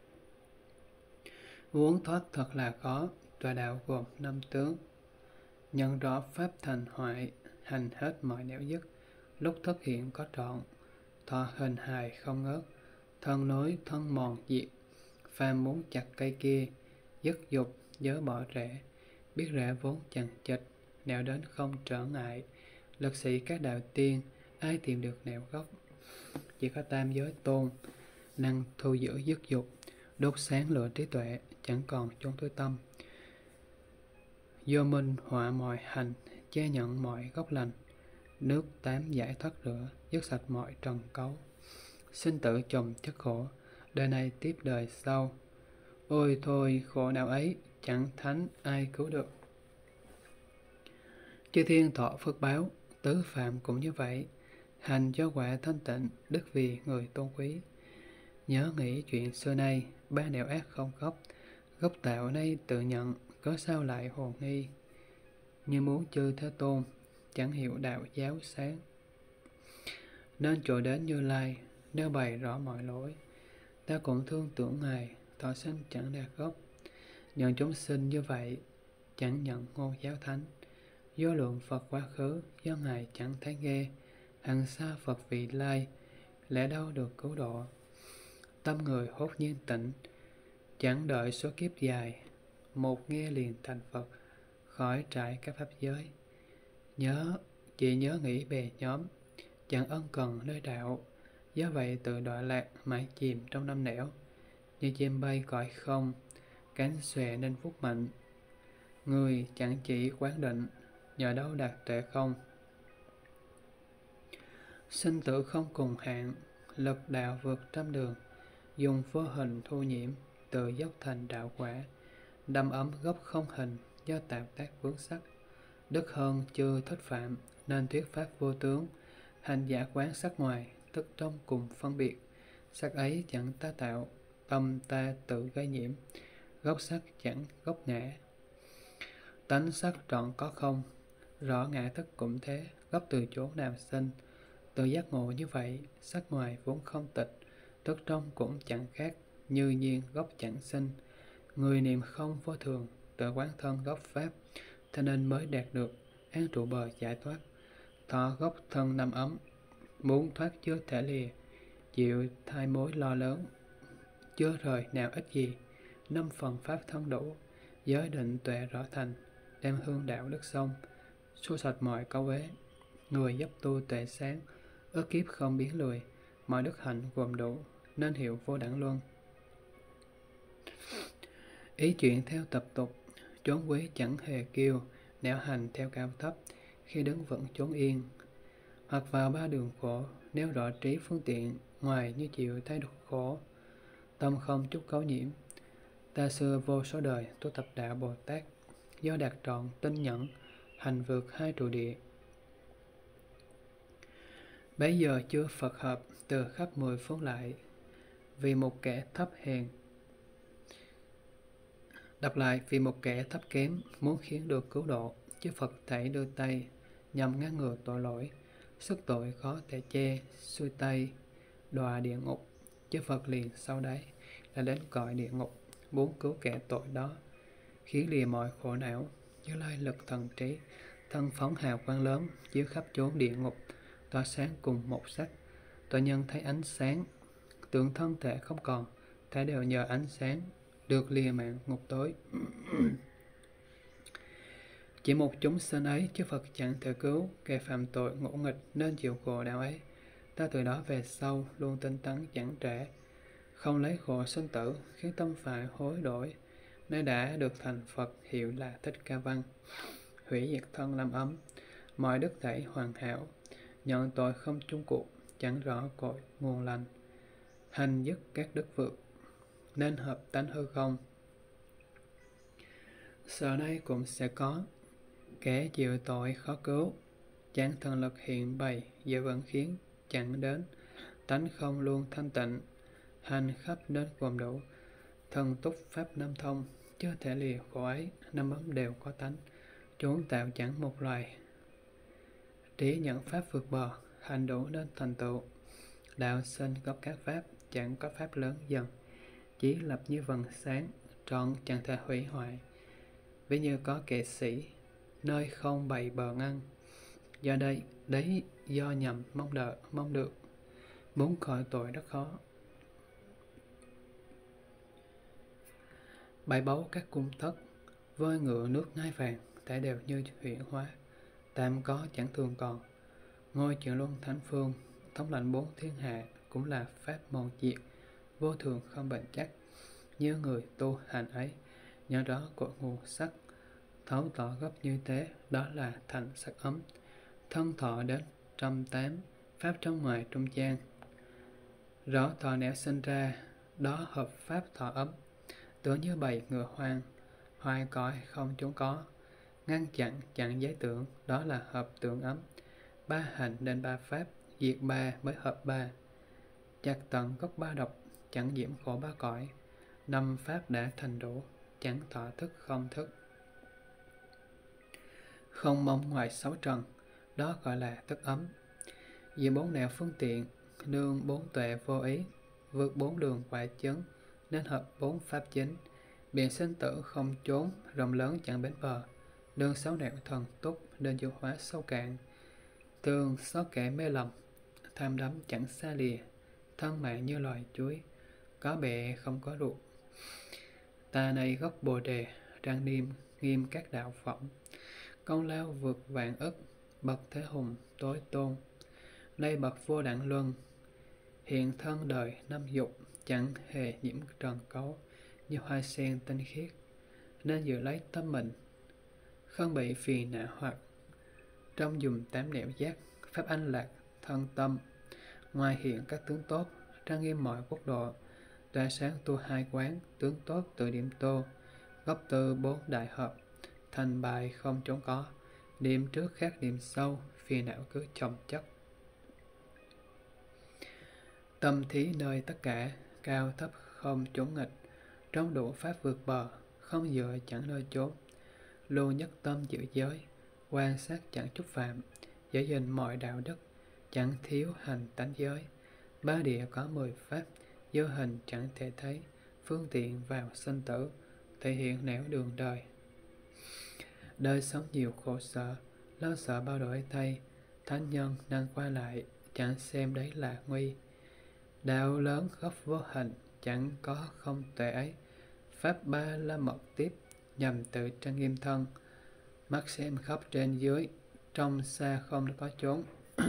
Muốn thoát thật là khó, tọa đạo gồm năm tướng. Nhận rõ pháp thành hoại, hành hết mọi nẻo dứt. Lúc thức hiện có trọn, thọ hình hài không ngớt. Thân nối thân mòn diệt, phàm muốn chặt cây kia. Dứt dục, dớ bỏ rễ, biết rễ vốn chằng chịt. Nẻo đến không trở ngại, lực sĩ các đạo tiên, ai tìm được nẻo gốc. Chỉ có tam giới tôn, năng thu giữ dứt dục, đốt sáng lửa trí tuệ, chẳng còn chốn tối tâm. Do minh họa mọi hành, che nhận mọi gốc lành. Nước tám giải thoát rửa, dứt sạch mọi trần cấu. Sinh tử chồng chất khổ, đời này tiếp đời sau. Ôi thôi khổ nào ấy, chẳng thánh ai cứu được. Chư thiên thọ phước báo, tứ phạm cũng như vậy. Hành do quả thanh tịnh, đức vì người tôn quý. Nhớ nghĩ chuyện xưa nay, ba nẻo ác không gốc. Gốc tạo nay tự nhận, có sao lại hồ nghi. Như muốn chư Thế Tôn, chẳng hiểu đạo giáo sáng. Nên trội đến Như Lai, nếu bày rõ mọi lỗi. Ta cũng thương tưởng Ngài, thọ sinh chẳng đạt gốc. Nhận chúng sinh như vậy, chẳng nhận ngôn giáo thánh. Do lượng Phật quá khứ, do Ngài chẳng thấy nghe. Hằng xa Phật vị lai, lẽ đâu được cứu độ. Tâm người hốt nhiên tịnh, chẳng đợi số kiếp dài. Một nghe liền thành Phật, khỏi trải các pháp giới. Nhớ, chỉ nhớ nghĩ bè nhóm, chẳng ân cần nơi đạo. Do vậy tự đọa lạc mãi chìm trong năm nẻo. Như chim bay cõi không, cánh xòe nên phúc mạnh. Người chẳng chỉ quán định, nhờ đâu đạt tuệ không. Sinh tử không cùng hạn, lực đạo vượt trăm đường. Dùng vô hình thu nhiễm, tự dốc thành đạo quả. Đâm ấm gốc không hình, do tạp tác vướng sắc. Đức hơn chư thích phạm, nên thuyết pháp vô tướng. Hành giả quán sắc ngoài, tức trong cùng phân biệt. Sắc ấy chẳng ta tạo, tâm ta tự gây nhiễm. Gốc sắc chẳng gốc ngã. Tánh sắc trọn có không, rõ ngã thức cũng thế, gốc từ chỗ nào sinh. Tự giác ngộ như vậy, sắc ngoài vốn không tịch, tức trong cũng chẳng khác, như nhiên gốc chẳng sinh. Người niệm không vô thường, tự quán thân gốc pháp, thế nên mới đạt được an trụ bờ giải thoát. Thọ gốc thân năm ấm, muốn thoát chưa thể lìa, chịu thai mối lo lớn, chưa rời nào ít gì. Năm phần pháp thân đủ, giới định tuệ rõ thành, đem hương đạo đức sông, xua sạch mọi câu uế. Người dốc tu tuệ sáng, ước kiếp không biến lười, mọi đức hạnh gồm đủ, nên hiệu vô đẳng luân. Ý chuyện theo tập tục, trốn quý chẳng hề kiêu, nẻo hành theo cao thấp, khi đứng vững chốn yên. Hoặc vào ba đường khổ, nếu rõ trí phương tiện, ngoài như chịu thấy đục khổ. Tâm không chút cấu nhiễm, ta xưa vô số đời tu tập đạo Bồ Tát, do đạt trọn tinh nhẫn, hành vượt hai trụ địa. Bấy giờ chưa Phật hợp, từ khắp mười phương lại, vì một kẻ thấp hèn. Đọc lại, vì một kẻ thấp kém, muốn khiến được cứu độ, chư Phật thảy đưa tay, nhằm ngăn ngừa tội lỗi. Sức tội khó thể che, xuôi tay, đọa địa ngục. Chư Phật liền sau đấy, là đến cõi địa ngục, muốn cứu kẻ tội đó. khiến lìa mọi khổ não. Như Lai lực thần trí, thân phóng hào quang lớn, chiếu khắp chốn địa ngục, tỏa sáng cùng một sắc. Tội nhân thấy ánh sáng, tưởng thân thể không còn, thể đều nhờ ánh sáng, được lìa mạng ngục tối. Chỉ một chúng sinh ấy, chư Phật chẳng thể cứu, kẻ phạm tội ngỗ nghịch nên chịu khổ đạo ấy. Ta từ đó về sau luôn tinh tấn chẳng trễ, không lấy khổ sinh tử, khiến tâm phải hối đổi. Nay đã được thành Phật, hiệu là Thích Ca Văn, hủy diệt thân làm ấm, mọi đức thảy hoàn hảo, nhận tội không chung cuộc, chẳng rõ cội nguồn lành, hành dứt các đức vượt, nên hợp tánh hư không. Giờ đây cũng sẽ có kẻ chịu tội khó cứu, chẳng thần lực hiện bày, giờ vẫn khiến chẳng đến, tánh không luôn thanh tịnh, hành khắp nên gồm đủ, thần túc pháp năm thông, chưa thể lìa khổ ấy, năm ấm đều có tánh, chốn tạo chẳng một loài. Trí nhận pháp vượt bờ, hành đủ nên thành tựu, đạo sinh gốc các pháp, chẳng có pháp lớn dần, chỉ lập như vầng sáng, trọn chẳng thể hủy hoại. Ví như có kệ sĩ, nơi không bày bờ ngăn, do đây, đấy do nhầm mong đợi, mong được, muốn khỏi tội rất khó. Bãi báu các cung thất, voi ngựa nước ngai vàng, thể đều như huyễn hóa, tạm có chẳng thường còn. Ngôi chuyển luân thánh phương, thống lãnh bốn thiên hạ, cũng là pháp mòn diệt, vô thường không bền chắc. Như người tu hành ấy, nhớ đó cội nguồn sắc, thấu tỏ gấp như thế, đó là thành sắc ấm. Thân thọ đến trăm tám, pháp trong ngoài trung gian, rõ thọ nẻo sinh ra, đó hợp pháp thọ ấm. Tưởng như bầy ngựa hoang, hoài cõi không chốn có, ngăn chặn chẳng giấy tưởng, đó là hợp tưởng ấm. Ba hành nên ba pháp, diệt ba mới hợp ba. Chặt tận gốc ba độc, chẳng diễm khổ ba cõi. Năm pháp đã thành đủ, chẳng thọ thức không thức. Không mong ngoài sáu trần, đó gọi là thức ấm. Vì bốn nẻo phương tiện, nương bốn tuệ vô ý, vượt bốn đường quả chấn, nên hợp bốn pháp chính. Biển sinh tử không trốn, rộng lớn chẳng bến bờ, nương sáu nẻo thần túc, nên vô hóa sâu cạn. Thường xót kẻ mê lầm, tham đắm chẳng xa lìa, thân mạng như loài chuối, có bẹ không có ruột. Ta này gốc bồ đề, trang niêm nghiêm các đạo phẩm, công lao vượt vạn ức, bậc thế hùng tối tôn. Đây bậc vô đẳng luân, hiện thân đời năm dục, chẳng hề nhiễm trần cấu, như hoa sen tinh khiết, nên giữ lấy tâm mình, không bị phiền não hoặc. Trong dùng tám nẻo giác, pháp anh lạc thân tâm, ngoài hiện các tướng tốt, trang nghiêm mọi quốc độ, tỏa sáng tu hai quán, tướng tốt tự điểm tô, gốc tư bốn đại hợp, thành bài không trốn có, điểm trước khác điểm sau, phiền não cứ chồng chất. Tâm thí nơi tất cả, cao thấp không chốn nghịch, trong đủ pháp vượt bờ, không dựa chẳng nơi chốn. Lưu nhất tâm giữ giới, quan sát chẳng chút phạm, giữ gìn mọi đạo đức, chẳng thiếu hành tánh giới. Ba địa có mười pháp, vô hình chẳng thể thấy, phương tiện vào sinh tử, thể hiện nẻo đường đời. Đời sống nhiều khổ sở, lo sợ bao đổi thay, thánh nhân năng qua lại, chẳng xem đấy là nguy. Đạo lớn gốc vô hình, chẳng có không tuệ ấy. Pháp ba la mật tiếp, nhằm tự trang nghiêm thân, mắt xem khắp trên dưới, trong xa không có chốn.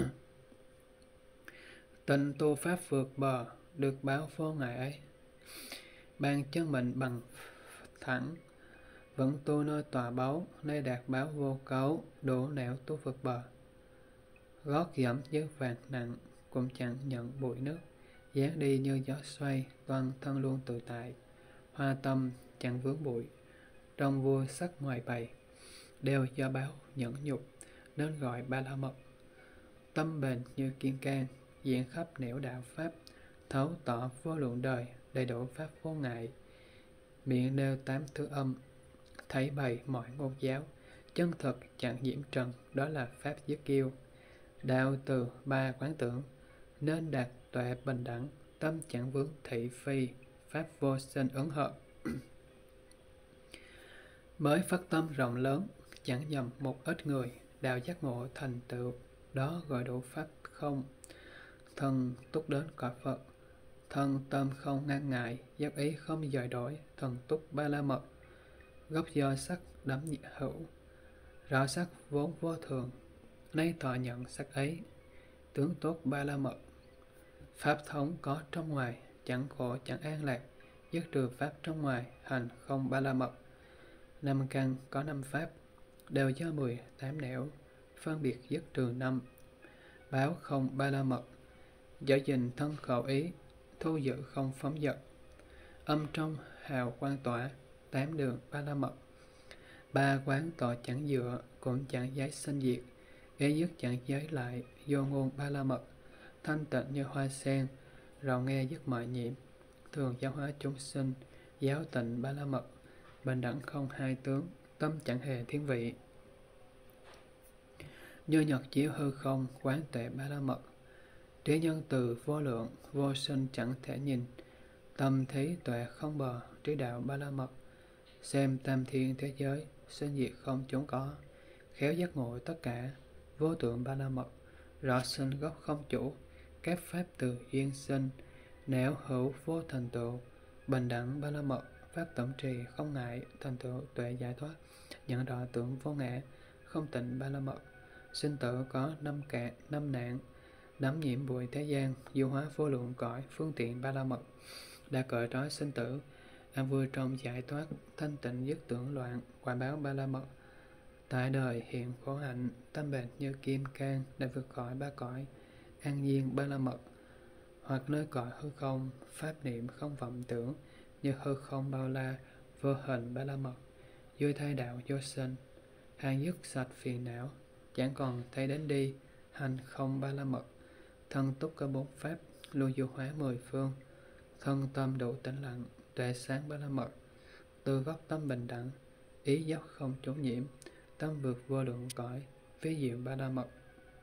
Tình tu pháp vượt bờ, được báo vô ngại ấy. Bàn chân mình bằng thẳng, vẫn tu nơi tòa báu, nơi đạt báo vô cấu, đổ nẻo tu vượt bờ. Gót dẫm dưới vàng nặng, cũng chẳng nhận bụi nước, dáng đi như gió xoay, toàn thân luôn tự tại. Hoa tâm chẳng vướng bụi, trong vui sắc ngoài bày, đều do báo nhẫn nhục, nên gọi ba la mật. Tâm bền như kiên can, diện khắp nẻo đạo pháp, thấu tỏ vô lượng đời, đầy đủ pháp vô ngại. Miệng nêu tám thứ âm, thấy bày mọi ngôn giáo, chân thực chẳng nhiễm trần, đó là pháp dứt kiêu. Đạo từ ba quán tưởng, nên đạt tuệ bình đẳng, tâm chẳng vướng thị phi, pháp vô sinh ứng hợp. Mới phát tâm rộng lớn, chẳng nhầm một ít người, đạo giác ngộ thành tựu, đó gọi đủ pháp không. Thân túc đến cõi Phật, thân tâm không ngăn ngại, giác ý không dời đổi, thần túc ba la mật. Gốc do sắc đắm nhiệt hữu, rõ sắc vốn vô thường, nay thọ nhận sắc ấy, tướng tốt ba la mật. Pháp thống có trong ngoài, chẳng khổ chẳng an lạc, dứt trừ pháp trong ngoài, hành không ba la mật. Năm căn có năm pháp, đều do mười tám nẻo, phân biệt dứt trừ năm, báo không ba la mật. Giữ gìn thân khẩu ý, thu giữ không phóng dật, âm trong hào quang tỏa, tám đường ba la mật. Ba quán tọa chẳng dựa, cũng chẳng giấy sinh diệt, ý dứt chẳng giới lại, vô ngôn ba la mật. Thanh tịnh như hoa sen, rầu nghe dứt mọi nhiệm, thường giáo hóa chúng sinh, giáo tịnh ba la mật. Bình đẳng không hai tướng, tâm chẳng hề thiên vị, như nhật chiếu hư không, quán tuệ ba la mật. Trí nhân từ vô lượng, vô sinh chẳng thể nhìn, tâm thấy tuệ không bờ, trí đạo ba la mật. Xem tam thiên thế giới, sinh diệt không chốn có, khéo giác ngộ tất cả, vô tượng ba la mật. Rõ sinh gốc không chủ, các pháp từ duyên sinh, nếu hữu vô thành tựu, bình đẳng ba la mật. Pháp tổng trì không ngại, thành tựu tuệ giải thoát, nhận rõ tưởng vô ngã, không tịnh ba la mật. Sinh tử có năm cạn, năm nạn, nắm nhiễm bụi thế gian, du hóa vô lượng cõi, phương tiện ba la mật. Đã cởi trói sinh tử, an vui trong giải thoát, thanh tịnh dứt tưởng loạn, quả báo ba la mật. Tại đời hiện khổ hạnh, tâm bền như kim cang, đã vượt khỏi ba cõi, an nhiên ba la mật. Hoặc nơi cõi hư không, pháp niệm không vọng tưởng, như hư không bao la, vô hình ba la mật. Vui thay đạo vô sinh, hàng dứt sạch phiền não, chẳng còn thấy đến đi, hành không ba la mật. Thân túc có bốn pháp, luôn du hóa mười phương, thân tâm đủ tĩnh lặng, tuệ sáng ba la mật. Từ gốc tâm bình đẳng, ý dốc không trốn nhiễm, tâm vượt vô lượng cõi, ví diệu ba la mật.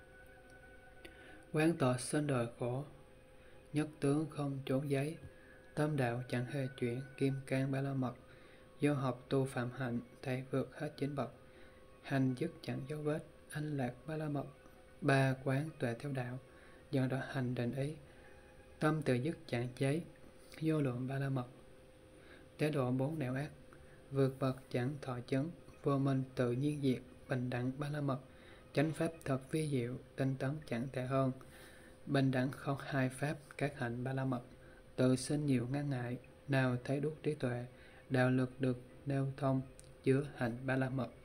Quán tọa sinh đời khổ, nhất tướng không trốn giấy, tâm đạo chẳng hề chuyển, kim cang ba la mật. Do học tu phạm hạnh, thầy vượt hết chín bậc, hành dứt chẳng dấu vết, anh lạc ba la mật. Ba quán tuệ theo đạo, do đó hành định ý, tâm tự dứt chẳng giấy, vô lượng ba la mật. Tế độ bốn nẻo ác, vượt bậc chẳng thọ chứng, vô minh tự nhiên diệt, bình đẳng ba la mật. Chánh pháp thật vi diệu, tinh tấn chẳng thể hơn, bình đẳng không hai pháp, các hạnh ba la mật. Tự sinh nhiều ngăn ngại, nào thấy đuốc trí tuệ, đạo lực được nêu thông, chứa hạnh ba la mật.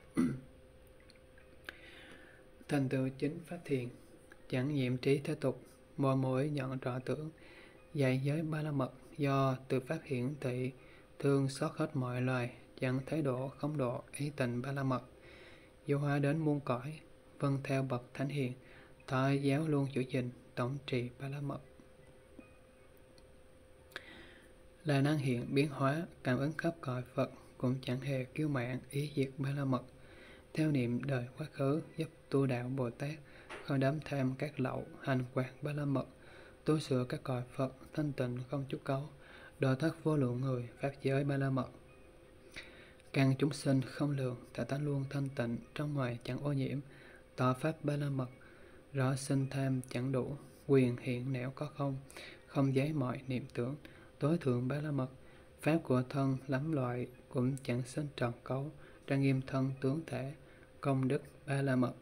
Thành tựu chính pháp thiền, chẳng nhiễm trí thế tục, mỗi mỗi nhận rõ tưởng, dạy giới ba la mật. Do từ pháp hiển thị, thương xót hết mọi loài, chẳng thấy độ không độ, ý tình ba la mật. Du hóa đến muôn cõi, vâng theo bậc thánh hiền, thọ giáo luôn giữ gìn, tổng trì ba la mật. Là năng hiện biến hóa, cảm ứng khắp cõi Phật, cũng chẳng hề kiêu mạn, ý diệt ba la mật. Theo niệm đời quá khứ, giúp tu đạo Bồ Tát, không đắm tham các lậu, hành quạt ba la mật. Tu sửa các cõi Phật, thanh tịnh không chút cấu, độ thoát vô lượng người, pháp giới ba la mật. Căn chúng sinh không lường, tại tánh luôn thanh tịnh, trong ngoài chẳng ô nhiễm, tỏ pháp ba la mật. Rõ sinh tham chẳng đủ, quyền hiện nẻo có không, không giấy mọi niệm tưởng, tối thượng ba la mật. Pháp của thân lắm loại, cũng chẳng sinh tròn cấu, trang nghiêm thân tướng thể, công đức ba la mật.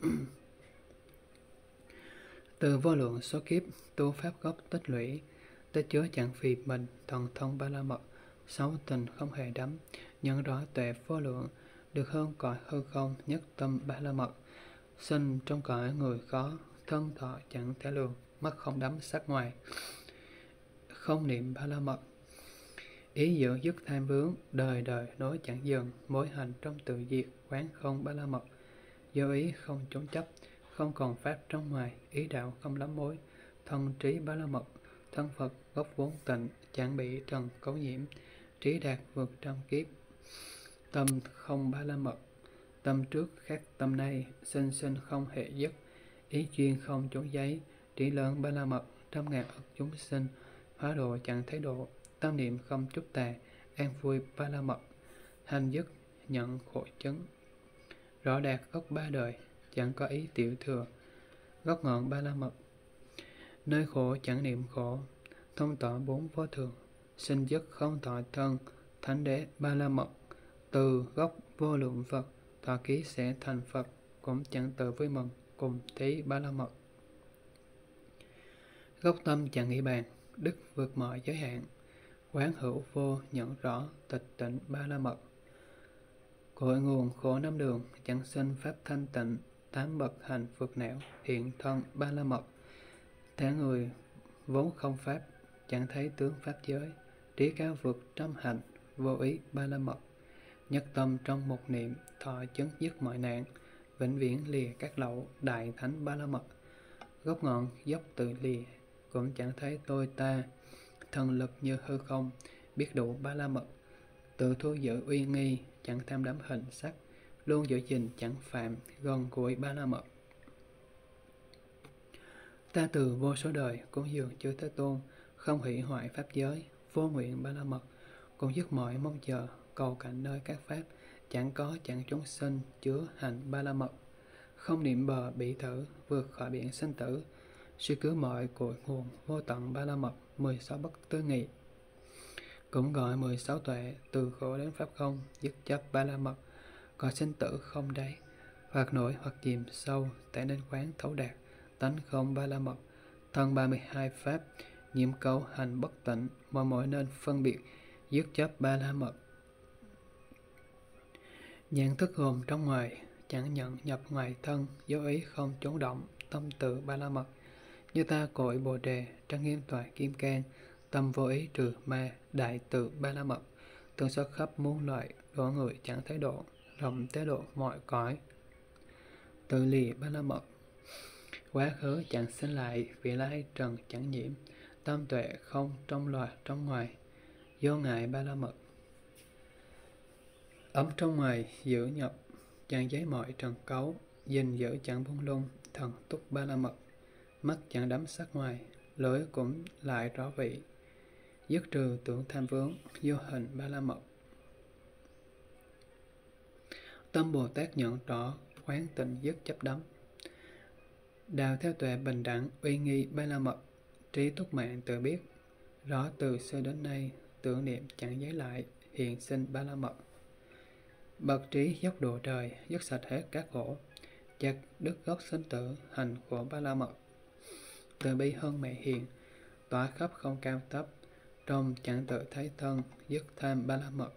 Từ vô lượng số kiếp, tu pháp gốc tích lũy, tích chứa chẳng vì mình, thần thông ba la mật. Sáu tình không hề đắm, nhận rõ tuệ vô lượng, được hơn cõi hư không, nhất tâm ba la mật. Sinh trong cõi người khó, thân thọ chẳng thể lường, mắt không đắm sắc ngoài, không niệm ba la mật. Ý giữ dứt tham vướng, đời đời nối chẳng dừng, mối hành trong tự diệt, quán không ba la mật. Do ý không trốn chấp, không còn pháp trong ngoài, ý đạo không lắm mối, thân trí ba la mật. Thân Phật gốc vốn tịnh, chẳng bị trần cấu nhiễm, trí đạt vượt trăm kiếp, tâm không ba la mật. Tâm trước khác tâm nay, sinh sinh không hệ dứt, ý chuyên không trốn giấy, trí lớn ba la mật. Trăm ngàn ức chúng sinh, hóa độ chẳng thấy độ, tâm niệm không chút tà, an vui ba la mật. Hành dứt nhận khổ chứng. Rõ đạt gốc ba đời, chẳng có ý tiểu thừa. Gốc ngọn ba la mật, nơi khổ chẳng niệm khổ, thông tỏ bốn vô thường, sinh dứt không thọ thân, thánh đế ba la mật. Từ gốc vô lượng Phật, thọ ký sẽ thành Phật, cũng chẳng tự vui mừng, cùng thí ba la mật. Gốc tâm chẳng nghĩ bàn, đức vượt mọi giới hạn, quán hữu vô nhận rõ, tịch tỉnh ba la mật. Cội nguồn khổ năm đường, chẳng sinh pháp thanh tịnh, tám bậc hành vượt não, hiện thân ba la mật. Thế người vốn không pháp, chẳng thấy tướng pháp giới, trí cao vượt trăm hành, vô ý ba la mật. Nhất tâm trong một niệm, thọ chứng dứt mọi nạn, vĩnh viễn lìa các lậu, đại thánh ba la mật. Gốc ngọn dốc tự lìa, cũng chẳng thấy tôi ta, thần lực như hư không, biết đủ ba la mật. Tự thu giữ uy nghi, chẳng tham đắm hình sắc, luôn giữ gìn chẳng phạm, gần gũi ba la mật. Ta từ vô số đời cũng dường chư Thế Tôn, không hủy hoại pháp giới, vô nguyện ba la mật, cũng dứt mọi mong chờ, cầu cảnh nơi các pháp, chẳng có chẳng chúng sinh, chứa hành ba la mật. Không niệm bờ bị thử, vượt khỏi biển sinh tử, suy cứu mọi cội nguồn, vô tận ba la mật, mười sáu bất tư nghị. Cũng gọi mười sáu tuệ, từ khổ đến pháp không, dứt chấp ba la mật, có sinh tử không đáy, hoặc nổi hoặc chìm sâu, tại nên quán thấu đạt, tánh không ba la mật. Thân ba mươi hai pháp, nhiễm cấu hành bất tịnh, mọi mỗi nên phân biệt, dứt chấp ba la mật. Nhận thức hồn trong ngoài, chẳng nhận nhập ngoài thân, dấu ý không trốn động, tâm tự ba la mật. Như ta cội bồ đề, trang nghiêm toại kim cang, tâm vô ý trừ ma, đại tự ba la mật. Tương xuất khắp muôn loại, độ người chẳng thấy độ, rộng tế độ mọi cõi. Tự lìa ba la mật. Quá khứ chẳng sinh lại, vị lai trần chẳng nhiễm, tâm tuệ không trong loài trong ngoài, vô ngại ba la mật. Ấm trong ngoài giữ nhập, chẳng giấy mọi trần cấu, gìn giữ chẳng buông lung, thần túc ba la mật. Mắt chẳng đắm sắc ngoài, lưỡi cũng lại rõ vị, dứt trừ tưởng tham vướng, vô hình ba la mật. Tâm Bồ Tát nhận rõ, quán tịnh dứt chấp đắm. Đào theo tuệ bình đẳng, uy nghi ba la mật, trí túc mạng tự biết, rõ từ xưa đến nay, tưởng niệm chẳng giấy lại, hiện sinh ba la mật. Bậc trí dốc độ trời, dứt sạch hết các khổ, chặt đứt gốc sinh tử, hành khổ ba la mật. Từ bi hơn mẹ hiền, tỏa khắp không cao thấp, trong chẳng tự thấy thân, dứt tham ba la mật.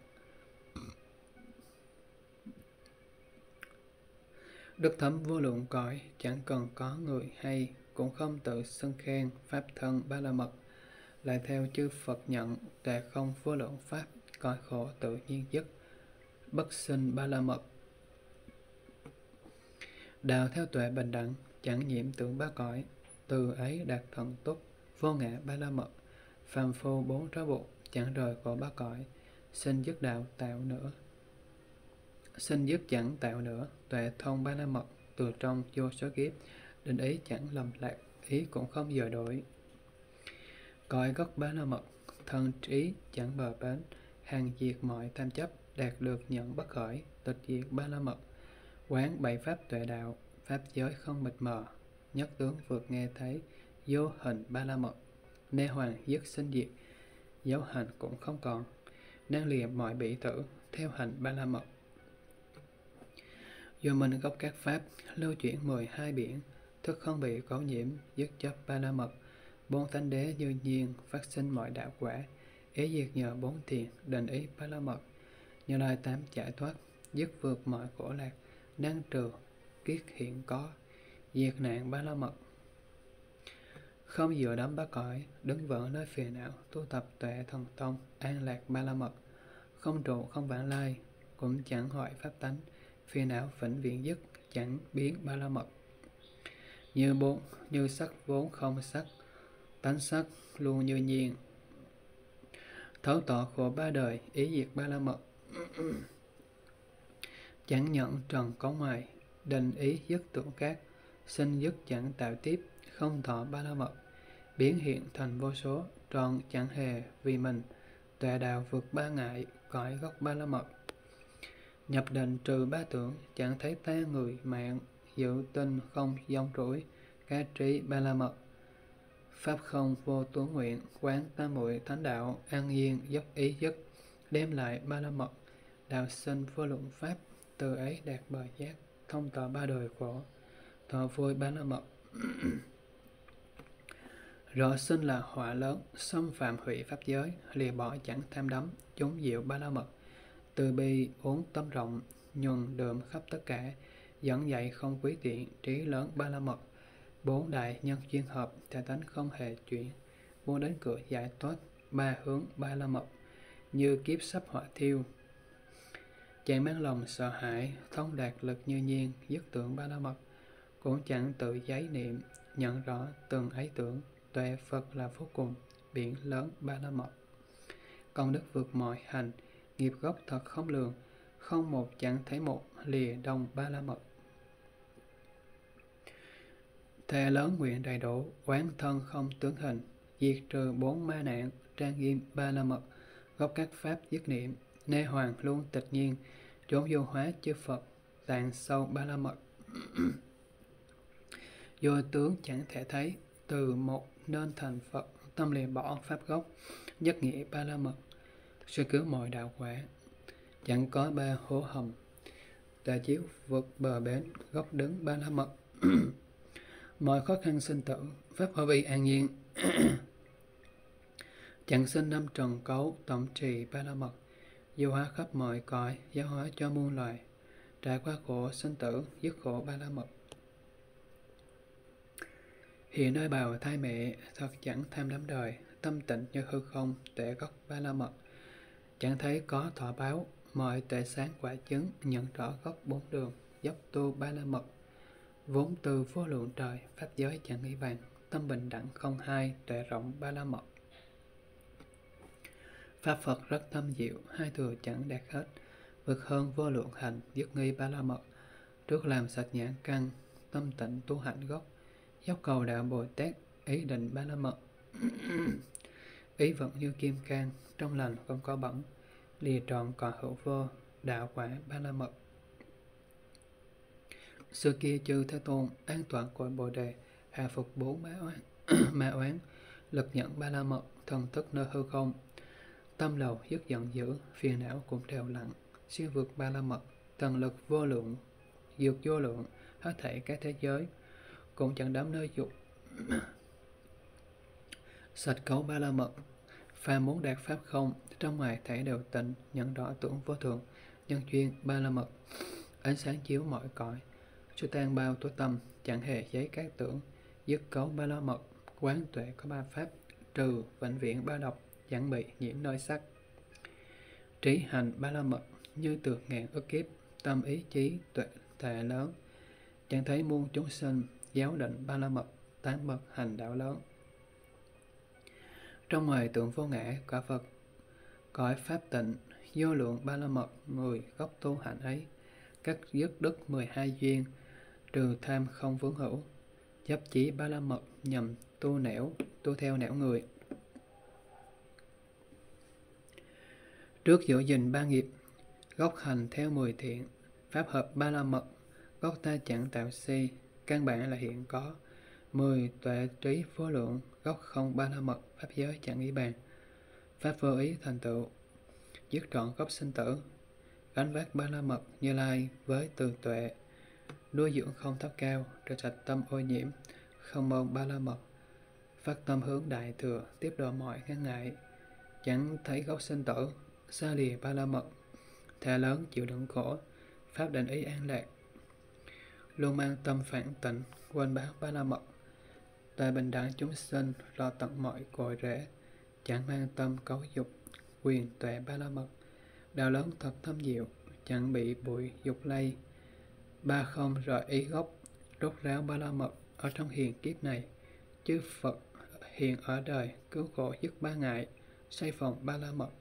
Đức thấm vô lượng cõi, chẳng cần có người hay, cũng không tự xưng khen, pháp thân ba la mật. Lại theo chư Phật nhận, tuệ không vô lượng pháp, cõi khổ tự nhiên dứt, bất sinh ba la mật. Đào theo tuệ bình đẳng, chẳng nhiễm tưởng ba cõi, từ ấy đạt thần túc, vô ngã ba la mật. Phàm phu bốn trói buộc, chẳng rời khỏi ba cõi, sinh dứt đạo tạo nữa. Sinh dứt chẳng tạo nữa, tuệ thông ba la mật, từ trong vô số kiếp, định ý chẳng lầm lạc, ý cũng không dời đổi. Cõi gốc ba la mật, thân trí chẳng bờ bến, hàng diệt mọi tham chấp, đạt được nhận bất khởi, tịch diệt ba la mật. Quán bảy pháp tuệ đạo, pháp giới không mịt mờ, nhất tướng vượt nghe thấy, vô hình ba la mật. Nê hoàng dứt sinh diệt, dấu hành cũng không còn, năng lìa mọi bỉ tử, theo hành ba la mật. Do mình gốc các pháp, lưu chuyển mười hai biển, thức không bị cấu nhiễm, dứt chấp ba la mật. Bốn thánh đế như nhiên, phát sinh mọi đạo quả, ý diệt nhờ bốn thiền, định ý ba la mật. Như lai tám giải thoát, dứt vượt mọi khổ lạc, năng trừ, kiết hiện có, diệt nạn ba la mật. Không dựa đắm ba cõi, đứng vững nơi phiền não, tu tập tuệ thần tông, an lạc ba la mật. Không trụ không vãng lai, cũng chẳng hoại pháp tánh, phiền não vĩnh viễn dứt, chẳng biến ba la mật. Như bốn, như sắc vốn không sắc, tánh sắc luôn như nhiên. Thấu tỏ khổ ba đời, ý diệt ba la mật. Chẳng nhận trần có ngoài, định ý dứt tưởng các, sinh dứt chẳng tạo tiếp, không thọ ba la mật. Biến hiện thành vô số, tròn chẳng hề vì mình, tuệ đạo vượt ba ngại, cõi gốc ba la mật. Nhập định trừ ba tưởng, chẳng thấy ta người mạng, dự tinh không dông rủi, cá trí ba la mật. Pháp không vô tướng nguyện, quán tam muội thánh đạo, an nhiên dốc ý dứt, đem lại ba la mật. Đạo sinh vô lượng pháp, từ ấy đạt bờ giác, thông tỏ ba đời khổ, thọ vui ba la mật. Rõ sinh là họa lớn, xâm phạm hủy pháp giới, lìa bỏ chẳng tham đắm, chúng diệu ba la mật. Từ bi uống tâm rộng, nhuần đượm khắp tất cả, dẫn dạy không quý tiện, trí lớn ba la mật. Bốn đại nhân duyên hợp, thể tánh không hề chuyển, muốn đến cửa giải thoát, ba hướng ba la mật. Như kiếp sắp họa thiêu, chẳng mang lòng sợ hãi, thông đạt lực như nhiên, dứt tưởng ba la mật. Cũng chẳng tự giấy niệm, nhận rõ từng ấy tưởng, tuệ Phật là vô cùng, biển lớn ba la mật. Công đức vượt mọi hành, nghiệp gốc thật không lường, không một chẳng thấy một, lìa đông ba la mật. Thề lớn nguyện đầy đủ, quán thân không tướng hình, diệt trừ bốn ma nạn, trang nghiêm ba la mật. Gốc các pháp dứt niệm, nê hoàng luôn tịch nhiên, chốn vô hóa chư Phật, tạng sâu ba la mật. Vô tướng chẳng thể thấy, từ một nên thành Phật, tâm lìa bỏ pháp gốc, nhất nghĩa ba la mật. Sư cứu mọi đạo quả, chẳng có ba hố hầm, tà chiếu vượt bờ bến, gốc đứng ba la mật. Mọi khó khăn sinh tử, pháp hòa vi an nhiên, chẳng sinh năm trần cấu, tổng trì ba la mật. Giáo hóa khắp mọi cõi, giáo hóa cho muôn loài, trải qua khổ sinh tử, dứt khổ ba la mật. Hiện nơi bào thai mẹ, thật chẳng tham đắm đời, tâm tịnh như hư không, tuệ gốc ba la mật. Chẳng thấy có thọ báo, mọi tuệ sáng quả chứng, nhận rõ gốc bốn đường, dốc tu ba la mật. Vốn từ vô lượng trời, pháp giới chẳng nghĩ bàn, tâm bình đẳng không hai, tuệ rộng ba la mật. Pháp Phật rất thâm diệu, hai thừa chẳng đạt hết, vượt hơn vô lượng hành, dứt nghi ba la mật. Trước làm sạch nhãn căn, tâm tịnh tu hạnh gốc, dốc cầu đạo Bồ Tát, ý định ba la mật. Ý vận như kim cang, trong lành không có bẩn, lìa trọn còn hữu vô, đạo quả ba la mật. Xưa kia chư Thế Tôn, an toàn cội Bồ Đề, hạ phục bốn ma oán, ma oán, lực nhận ba la mật, thần thức nơi hư không. Tâm lầu dứt giận dữ, phiền não cũng đều lặng, xuyên vượt ba la mật, thần lực vô lượng, dược vô lượng, hết thảy các thế giới, cũng chẳng đắm nơi dục. Sạch cấu ba la mật, phàm muốn đạt pháp không, trong ngoài thể đều tịnh, nhận rõ tưởng vô thường, nhân duyên ba la mật. Ánh sáng chiếu mọi cõi, cho tan bao tối tâm, chẳng hề giấy các tưởng, dứt cấu ba la mật, quán tuệ có ba pháp, trừ vĩnh viễn ba độc, chẳng bị nhiễm nơi sắc. Trí hành ba la mật, như tược ngàn ức kiếp, tâm ý chí tuệ tệ lớn, chẳng thấy muôn chúng sinh, giáo định ba la mật, tám bậc hành đạo lớn. Trong ngoài tượng vô ngã, quả Phật, cõi pháp tịnh, vô lượng ba la mật, người gốc tu hạnh ấy, các dứt đức mười hai duyên, trừ tham không vướng hữu, chấp chí ba la mật, nhằm tu nẻo, tu theo nẻo người. Trước giữ gìn ba nghiệp, gốc hành theo mười thiện, pháp hợp ba la mật, gốc ta chẳng tạo si, căn bản là hiện có, mười tuệ trí vô lượng, gốc không ba la mật, pháp giới chẳng nghĩ bàn, pháp vô ý thành tựu, dứt trọn gốc sinh tử, gánh vác ba la mật Như Lai với từ tuệ, nuôi dưỡng không thấp cao, rửa sạch tâm ô nhiễm, không môn ba la mật, phát tâm hướng đại thừa, tiếp độ mọi ngăn ngại, chẳng thấy gốc sinh tử, xa lìa ba la mật, thà lớn chịu đựng khổ, pháp định ý an lạc, luôn mang tâm phản tịnh, quên báo ba la mật, tại bình đẳng chúng sinh, lo tận mọi cội rễ, chẳng mang tâm cấu dục, quyền tuệ ba la mật, đạo lớn thật thâm diệu, chẳng bị bụi dục lây, ba không rời ý gốc, rốt ráo ba la mật, ở trong hiền kiếp này, chư Phật hiện ở đời, cứu khổ dứt ba ngại, xây phòng ba la mật.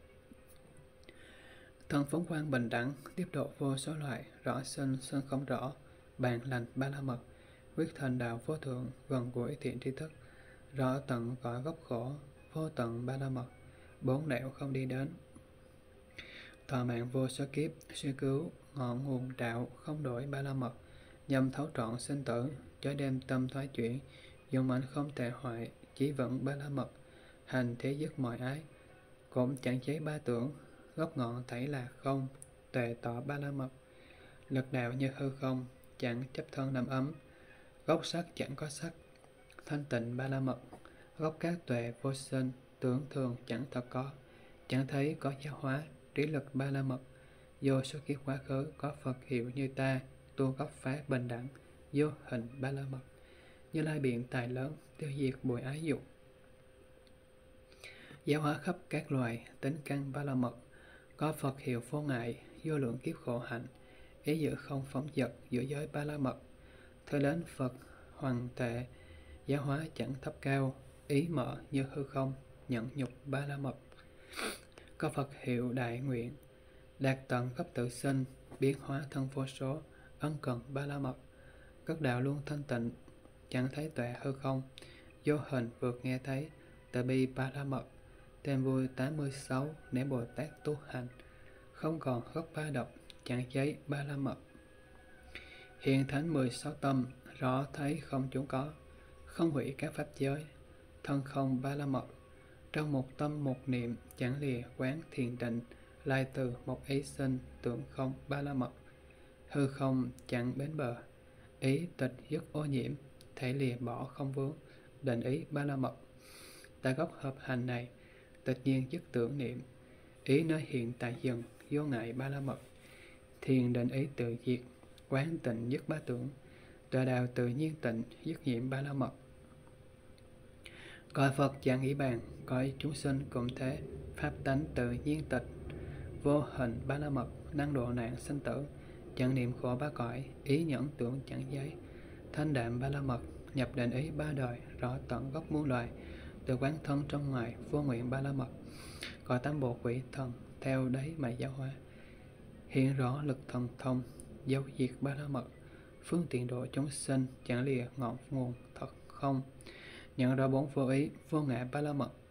Thân phóng quang bình đẳng, tiếp độ vô số loại, rõ sinh, sinh không rõ, bàn lành ba la mật, quyết thành đạo vô thượng, gần gũi thiện tri thức, rõ tận cõi gốc khổ, vô tận ba la mật, bốn nẻo không đi đến. thọ mạng vô số kiếp, suy cứu ngọn nguồn đạo không đổi ba la mật, nhằm thấu trọn sinh tử, chói đêm tâm thoái chuyển, dùng mạnh không tệ hoại, chỉ vận ba la mật, hành thế dứt mọi ái, cũng chẳng chế ba tưởng, gốc ngọn thảy là không, tuệ tỏ ba la mật, lực đạo như hư không, chẳng chấp thân nằm ấm, gốc sắc chẳng có sắc, thanh tịnh ba la mật, gốc các tuệ vô sinh, tưởng thường chẳng thật có, chẳng thấy có giáo hóa, trí lực ba la mật, vô số kiếp quá khứ có Phật hiệu như ta, tu gốc phá bình đẳng, vô hình ba la mật, Như Lai biện tài lớn, tiêu diệt bụi ái dục, giáo hóa khắp các loài, tính căn ba la mật, có Phật hiệu vô ngại, vô lượng kiếp khổ hạnh, ý giữ không phóng dật giữa giới ba la mật, thời đến Phật hoàng tệ, giáo hóa chẳng thấp cao, ý mở như hư không, nhận nhục ba la mật, có Phật hiệu đại nguyện, đạt tận gốc tự sinh, biến hóa thân vô số, ân cần ba la mật, cất đạo luôn thanh tịnh, chẳng thấy tuệ hư không, vô hình vượt nghe thấy, từ bi ba la mật, tên vui tám mươi sáu, để Bồ Tát tu hành, không còn gốc ba độc, chẳng giấy ba la mật, hiện thánh mười sáu tâm, rõ thấy không chúng có, không hủy các pháp giới, thân không ba la mật, trong một tâm một niệm, chẳng lìa quán thiền định, lai từ một ý sinh, tưởng không ba la mật, hư không chẳng bến bờ, ý tịch dứt ô nhiễm, thể lìa bỏ không vướng, định ý ba la mật, tại gốc hợp hành này, tịch nhiên dứt tưởng niệm, ý nơi hiện tại dừng, vô ngại ba la mật, thiền định ý tự diệt, quán tịnh dứt ba tưởng, tọa đạo tự nhiên tịnh dứt nhiễm ba la mật, cõi Phật chẳng nghĩ bàn, cõi chúng sinh cũng thế, pháp tánh tự nhiên tịch, vô hình ba la mật, năng độ nạn sinh tử, chẳng niệm khổ ba cõi, ý nhẫn tưởng chẳng giấy, thanh đạm ba la mật, nhập định ý ba đời, rõ tận gốc muôn loài, từ quán thân trong ngoài, vô nguyện ba la mật, cõi tam bộ quỷ thần, theo đấy mà giáo hóa, hiện rõ lực thần thông, dấu diệt ba la mật, phương tiện độ chúng sinh, chẳng lìa ngọn nguồn thật không, nhận rõ bốn vô ý, vô ngã ba la mật,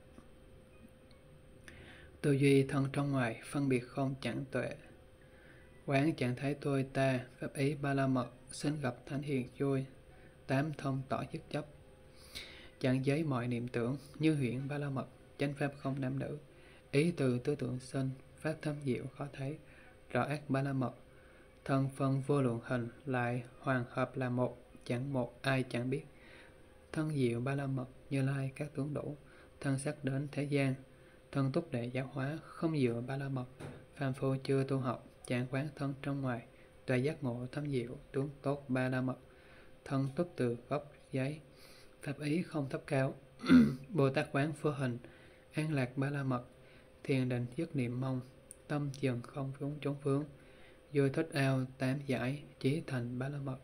tư duy thân trong ngoài, phân biệt không chẳng tuệ, quán chẳng thấy tôi ta, pháp ý ba la mật, sinh gặp thánh hiền vui, tám thông tỏ dứt chấp, chẳng giấy mọi niệm tưởng, như huyện ba la mật, chánh pháp không nam nữ, ý từ tư tưởng sinh, pháp thâm diệu khó thấy, rõ ác ba la mật, thân phân vô lượng hình, lại hoàn hợp là một, chẳng một ai chẳng biết, thân diệu ba la mật, Như Lai các tướng đủ, thân sắc đến thế gian, thân túc đệ giáo hóa, không dựa ba la mật, phàm phu chưa tu học, chẳng quán thân trong ngoài, tuệ giác ngộ thâm diệu, tướng tốt ba la mật, thân túc từ gốc giấy, pháp ý không thấp cao, Bồ Tát quán vô hình, an lạc ba la mật, thiền định dứt niệm mong, tâm dần không vướng trốn vướng, vô thích ao tám giải, chí thành ba la mật,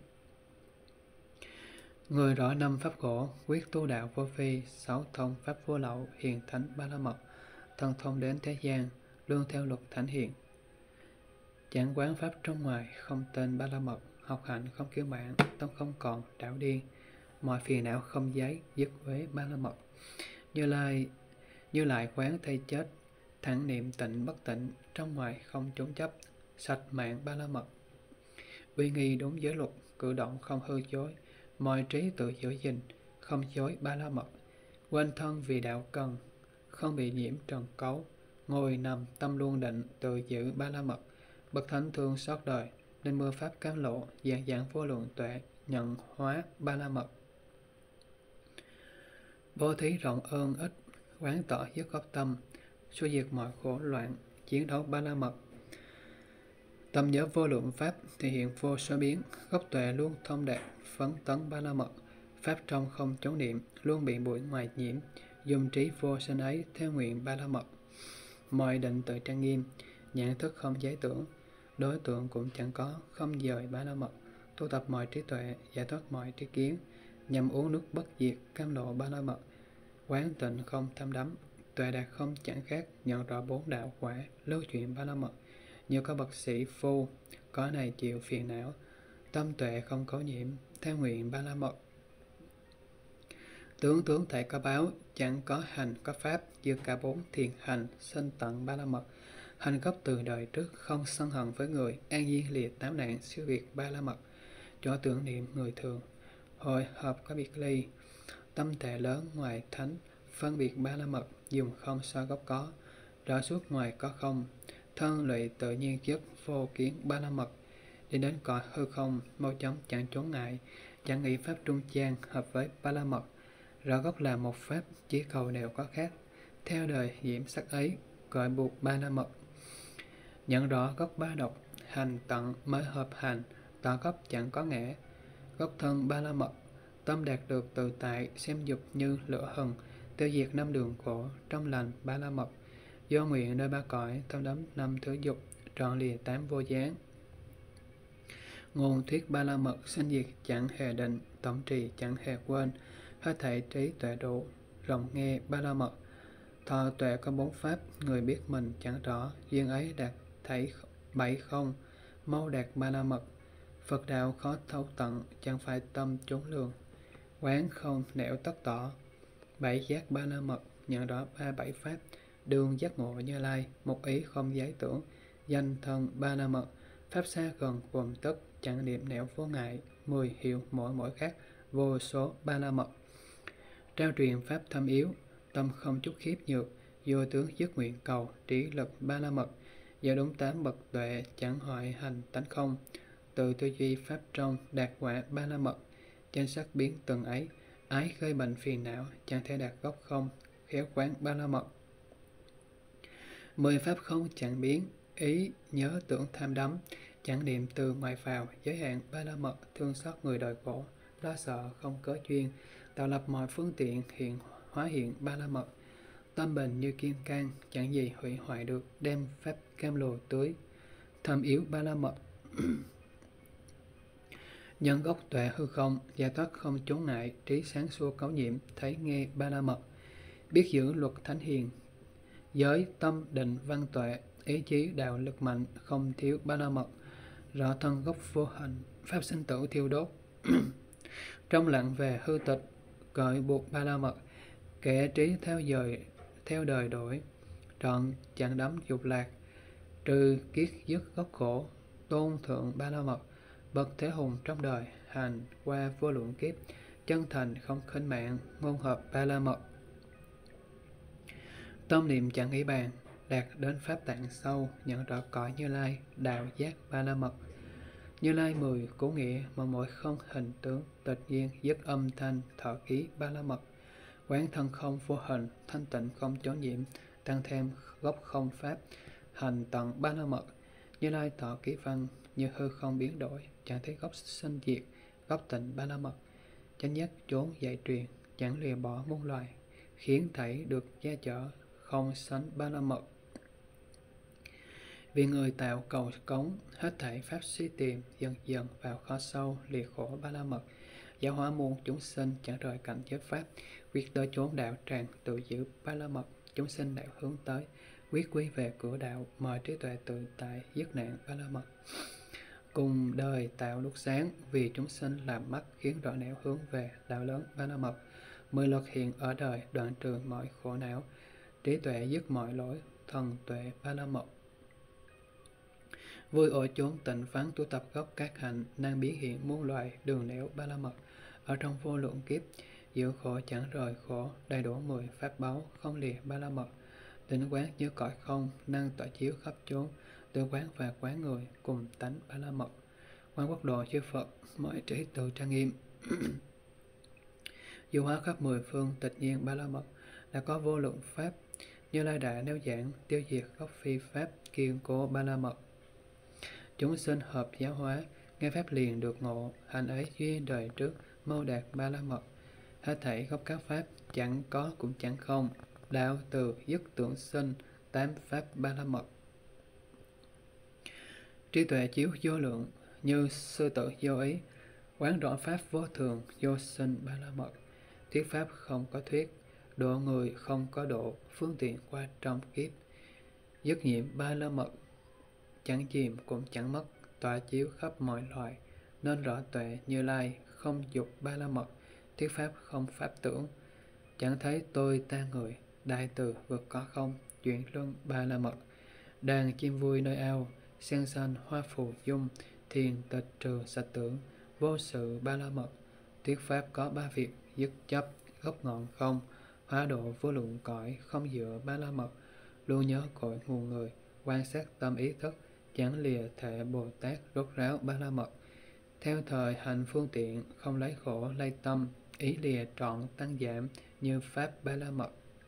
người rõ năm pháp khổ, quyết tu đạo vô phi, sáu thông pháp vô lậu, hiền thánh ba la mật, thân thông đến thế gian, luôn theo luật thánh hiền, chẳng quán pháp trong ngoài, không tên ba la mật, học hạnh không kiêu mạn, tâm không còn đảo điên, mọi phiền não không giấy, dứt với ba la mật, Như Lai Như Lại quán thay chết, thẳng niệm tịnh bất tịnh, trong ngoài không trốn chấp, sạch mạng ba la mật, uy nghi đúng giới luật, cử động không hư chối, mọi trí tự giữ gìn, không chối ba la mật, quên thân vì đạo cần, không bị nhiễm trần cấu, ngồi nằm tâm luôn định, tự giữ ba la mật, bậc thánh thương xót đời, nên mưa pháp cám lộ, dạng dạng vô lượng tuệ, nhận hóa ba la mật, vô thí rộng ơn ít, quán tỏ dứt gốc tâm, xua diệt mọi khổ loạn, chiến đấu ba la mật, tâm nhớ vô lượng pháp, thể hiện vô số biến, gốc tuệ luôn thông đạt, phấn tấn ba la mật, pháp trong không chốn niệm, luôn bị bụi ngoài nhiễm, dùng trí vô sinh ấy, theo nguyện ba la mật, mọi định tự trang nghiêm, nhãn thức không giấy tưởng, đối tượng cũng chẳng có, không dời ba la mật, tu tập mọi trí tuệ, giải thoát mọi trí kiến, nhằm uống nước bất diệt, cam lộ ba la mật, quán tịnh không tham đắm, tuệ đạt không chẳng khác, nhận rõ bốn đạo quả, lưu chuyển ba la mật, như có bậc sĩ phu, có này chịu phiền não, tâm tuệ không có nhiễm, theo nguyện ba la mật, tướng tướng thể có báo, chẳng có hành có pháp, dư cả bốn thiền hành, sinh tận ba la mật, Hành gốc từ đời trước, không sân hận với người, an nhiên lìa tám nạn, siêu việt ba la mật, chỗ tưởng niệm người thường. Hội hợp có biệt ly, tâm tệ lớn ngoài thánh, phân biệt ba la mật, dùng không so gốc có, rõ suốt ngoài có không, thân lụy tự nhiên chất, vô kiến ba la mật, đi đến cõi hư không, mau chóng chẳng trốn ngại, chẳng nghĩ pháp trung gian hợp với ba la mật, rõ gốc là một pháp, chỉ cầu đều có khác, theo đời diễm sắc ấy, gọi buộc ba la mật. Nhận rõ gốc ba độc, hành tận mới hợp hành, tỏ gốc chẳng có ngã, gốc thân ba la mật, tâm đạt được tự tại, xem dục như lửa hừng, tiêu diệt năm đường khổ, trong lành ba la mật, do nguyện nơi ba cõi, tâm đắm năm thứ dục, trọn lìa tám vô gián. Ngôn thuyết ba la mật, sinh diệt chẳng hề định, tổng trì chẳng hề quên, hết thảy trí tuệ độ, rộng nghe ba la mật. Thọ tuệ có bốn pháp, người biết mình chẳng rõ, duyên ấy đạt thấy bảy không, mau đạt ba la mật. Phật đạo khó thấu tận, chẳng phải tâm chốn lường, quán không nẻo tất tỏ. Bảy giác ba la mật, nhận rõ ba bảy pháp, đường giác ngộ Như Lai, một ý không giấy tưởng, danh thân ba la mật, pháp xa gần gồm tất, chẳng niệm nẻo vô ngại, mười hiệu mỗi mỗi khác, vô số ba la mật. Trao truyền pháp thâm yếu, tâm không chút khiếp nhược, vô tướng dứt nguyện cầu, trí lực ba la mật, do đúng tám bậc tuệ, chẳng hoại hành tánh không, từ tư duy pháp trong, đạt quả ba la mật, danh sắc biến từng ấy, ái khơi bệnh phiền não, chẳng thể đạt gốc không, khéo quán ba la mật. Mười pháp không chẳng biến, ý nhớ tưởng tham đắm, chẳng niệm từ ngoài vào, giới hạn ba la mật, thương xót người đời khổ, lo sợ không cớ duyên, tạo lập mọi phương tiện hiện hóa hiện ba la mật, tâm bình như kim cang, chẳng gì hủy hoại được, đem pháp cam lồ tưới, thâm yếu ba la mật. Nhân gốc tuệ hư không, giải thoát không chốn ngại, trí sáng suốt cấu nhiệm, thấy nghe ba la mật, biết giữ luật thánh hiền, giới tâm định văn tuệ, ý chí đạo lực mạnh, không thiếu ba la mật, rõ thân gốc vô hành, pháp sinh tử thiêu đốt. Trong lặng về hư tịch, cởi buộc ba la mật, kẻ trí theo dời theo đời đổi, trọn chẳng đắm dục lạc, trừ kiết dứt gốc khổ, tôn thượng ba la mật, bậc thế hùng trong đời, hành qua vô lượng kiếp, chân thành không khinh mạng, ngôn hợp ba la mật. Tâm niệm chẳng nghĩ bàn, đạt đến pháp tạng sâu, nhận rõ cõi Như Lai, đạo giác ba la mật. Như Lai mười cố nghĩa mà mỗi không hình tướng, tịch nhiên dứt âm thanh, thọ ký ba la mật, quán thân không vô hình, thanh tịnh không chốn nhiễm, tăng thêm gốc không pháp, hành tận ba la mật. Như Lai tọ ký văn, như hư không biến đổi, chẳng thấy gốc sinh diệt, gốc tịnh ba la mật, chánh giác chốn dạy truyền, chẳng lìa bỏ muôn loài, khiến thảy được gia chở, không sánh ba la mật. Vì người tạo cầu cống, hết thảy pháp suy tìm, dần dần vào kho sâu, lìa khổ ba la mật, giáo hóa muôn chúng sinh, chẳng rời cảnh giới pháp, quyết tới chốn đạo tràng, tự giữ ba la mật, chúng sinh đạo hướng tới, quyết quy về cửa đạo, mời trí tuệ tự tại, dứt nạn ba la mật. Cùng đời tạo lúc sáng, vì chúng sinh làm mắt, khiến rõ nẻo hướng về đạo lớn ba la mật, mười luật hiện ở đời, đoạn trừ mọi khổ não, trí tuệ dứt mọi lỗi, thần tuệ ba la mật. Vui ở chốn tịnh vắng, tu tập gốc các hạnh, năng biến hiện muôn loài, đường nẻo ba la mật, ở trong vô lượng kiếp, giữ khổ chẳng rời khổ, đầy đủ mười pháp báu, không lìa ba la mật, tịnh quán như cõi không, năng tỏa chiếu khắp chốn, tự quán và quán người, cùng tánh ba la mật, quan quốc độ chư Phật, mọi trí tự trang nghiêm. Du hóa khắp mười phương, tịch nhiên ba la mật, đã có vô lượng pháp, Như Lai đã nêu giảng, tiêu diệt gốc phi pháp, kiên cố ba la mật. Chúng sinh hợp giáo hóa, nghe pháp liền được ngộ, hành ấy duyên đời trước, mau đạt ba la mật. Hết thảy gốc các pháp, chẳng có cũng chẳng không, đạo từ dứt tưởng sinh, tám pháp ba la mật. Trí tuệ chiếu vô lượng, như sư tử vô ý, quán rõ pháp vô thường, vô sinh ba la mật. Thuyết pháp không có thuyết, độ người không có độ, phương tiện qua trong kiếp, dứt nhiễm ba la mật, chẳng chìm cũng chẳng mất, tỏa chiếu khắp mọi loài, nên rõ tuệ Như Lai, không dục ba la mật, thuyết pháp không pháp tưởng, chẳng thấy tôi ta người, đại từ vượt có không, chuyển luân ba la mật, Đàn chim vui nơi ao, sen xanh hoa phù dung, thiền tịch trừ sạch tưởng, vô sự ba la mật. Thuyết pháp có ba việc: dứt chấp, gốc ngọn không, hóa độ vô lượng cõi, không dựa ba la mật. Luôn nhớ cội nguồn người, quan sát tâm ý thức, chẳng lìa thể Bồ Tát rốt ráo ba la mật. Theo thời hành phương tiện, không lấy khổ lay tâm, ý lìa trọn tăng giảm như pháp ba la mật.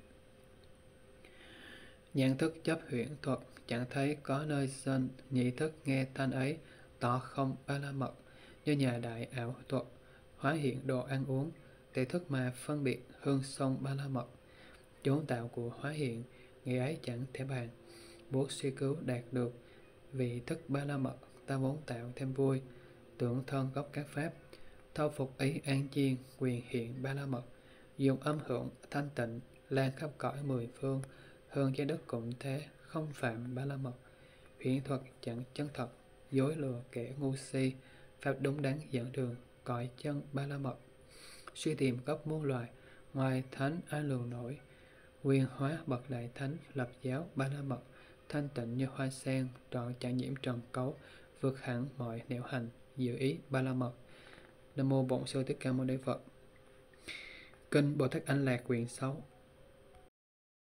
Nhãn thức chấp huyễn thuật, chẳng thấy có nơi sinh, nhị thức nghe thanh ấy, tỏ không ba la mật. Như nhà đại ảo thuật, hóa hiện đồ ăn uống, để thức mà phân biệt hương sông ba la mật. Chốn tạo của hóa hiện, nghĩa ấy chẳng thể bàn, buộc suy cứu đạt được. Vì thức ba la mật, ta vốn tạo thêm vui, tưởng thân gốc các pháp, thâu phục ý an chiên, quyền hiện ba la mật. Dùng âm hưởng thanh tịnh, lan khắp cõi mười phương, hương trái đất cũng thế, không phạm ba la mật. Huyễn thuật chẳng chân thật, dối lừa kẻ ngu si, pháp đúng đắn dẫn đường, cõi chân ba la mật. Suy tìm gốc muôn loài, ngoài thánh ai lường nổi, quyền hóa bậc đại thánh, lập giáo ba la mật. Thanh tịnh như hoa sen, trọn chẳng nhiễm trần cấu, vượt hẳn mọi nẻo hành, dự ý ba la mật. Nam mô Bổn Sư Thích Ca Mâu Ni Phật. Kinh Bồ Tát Anh Lạc quyển sáu.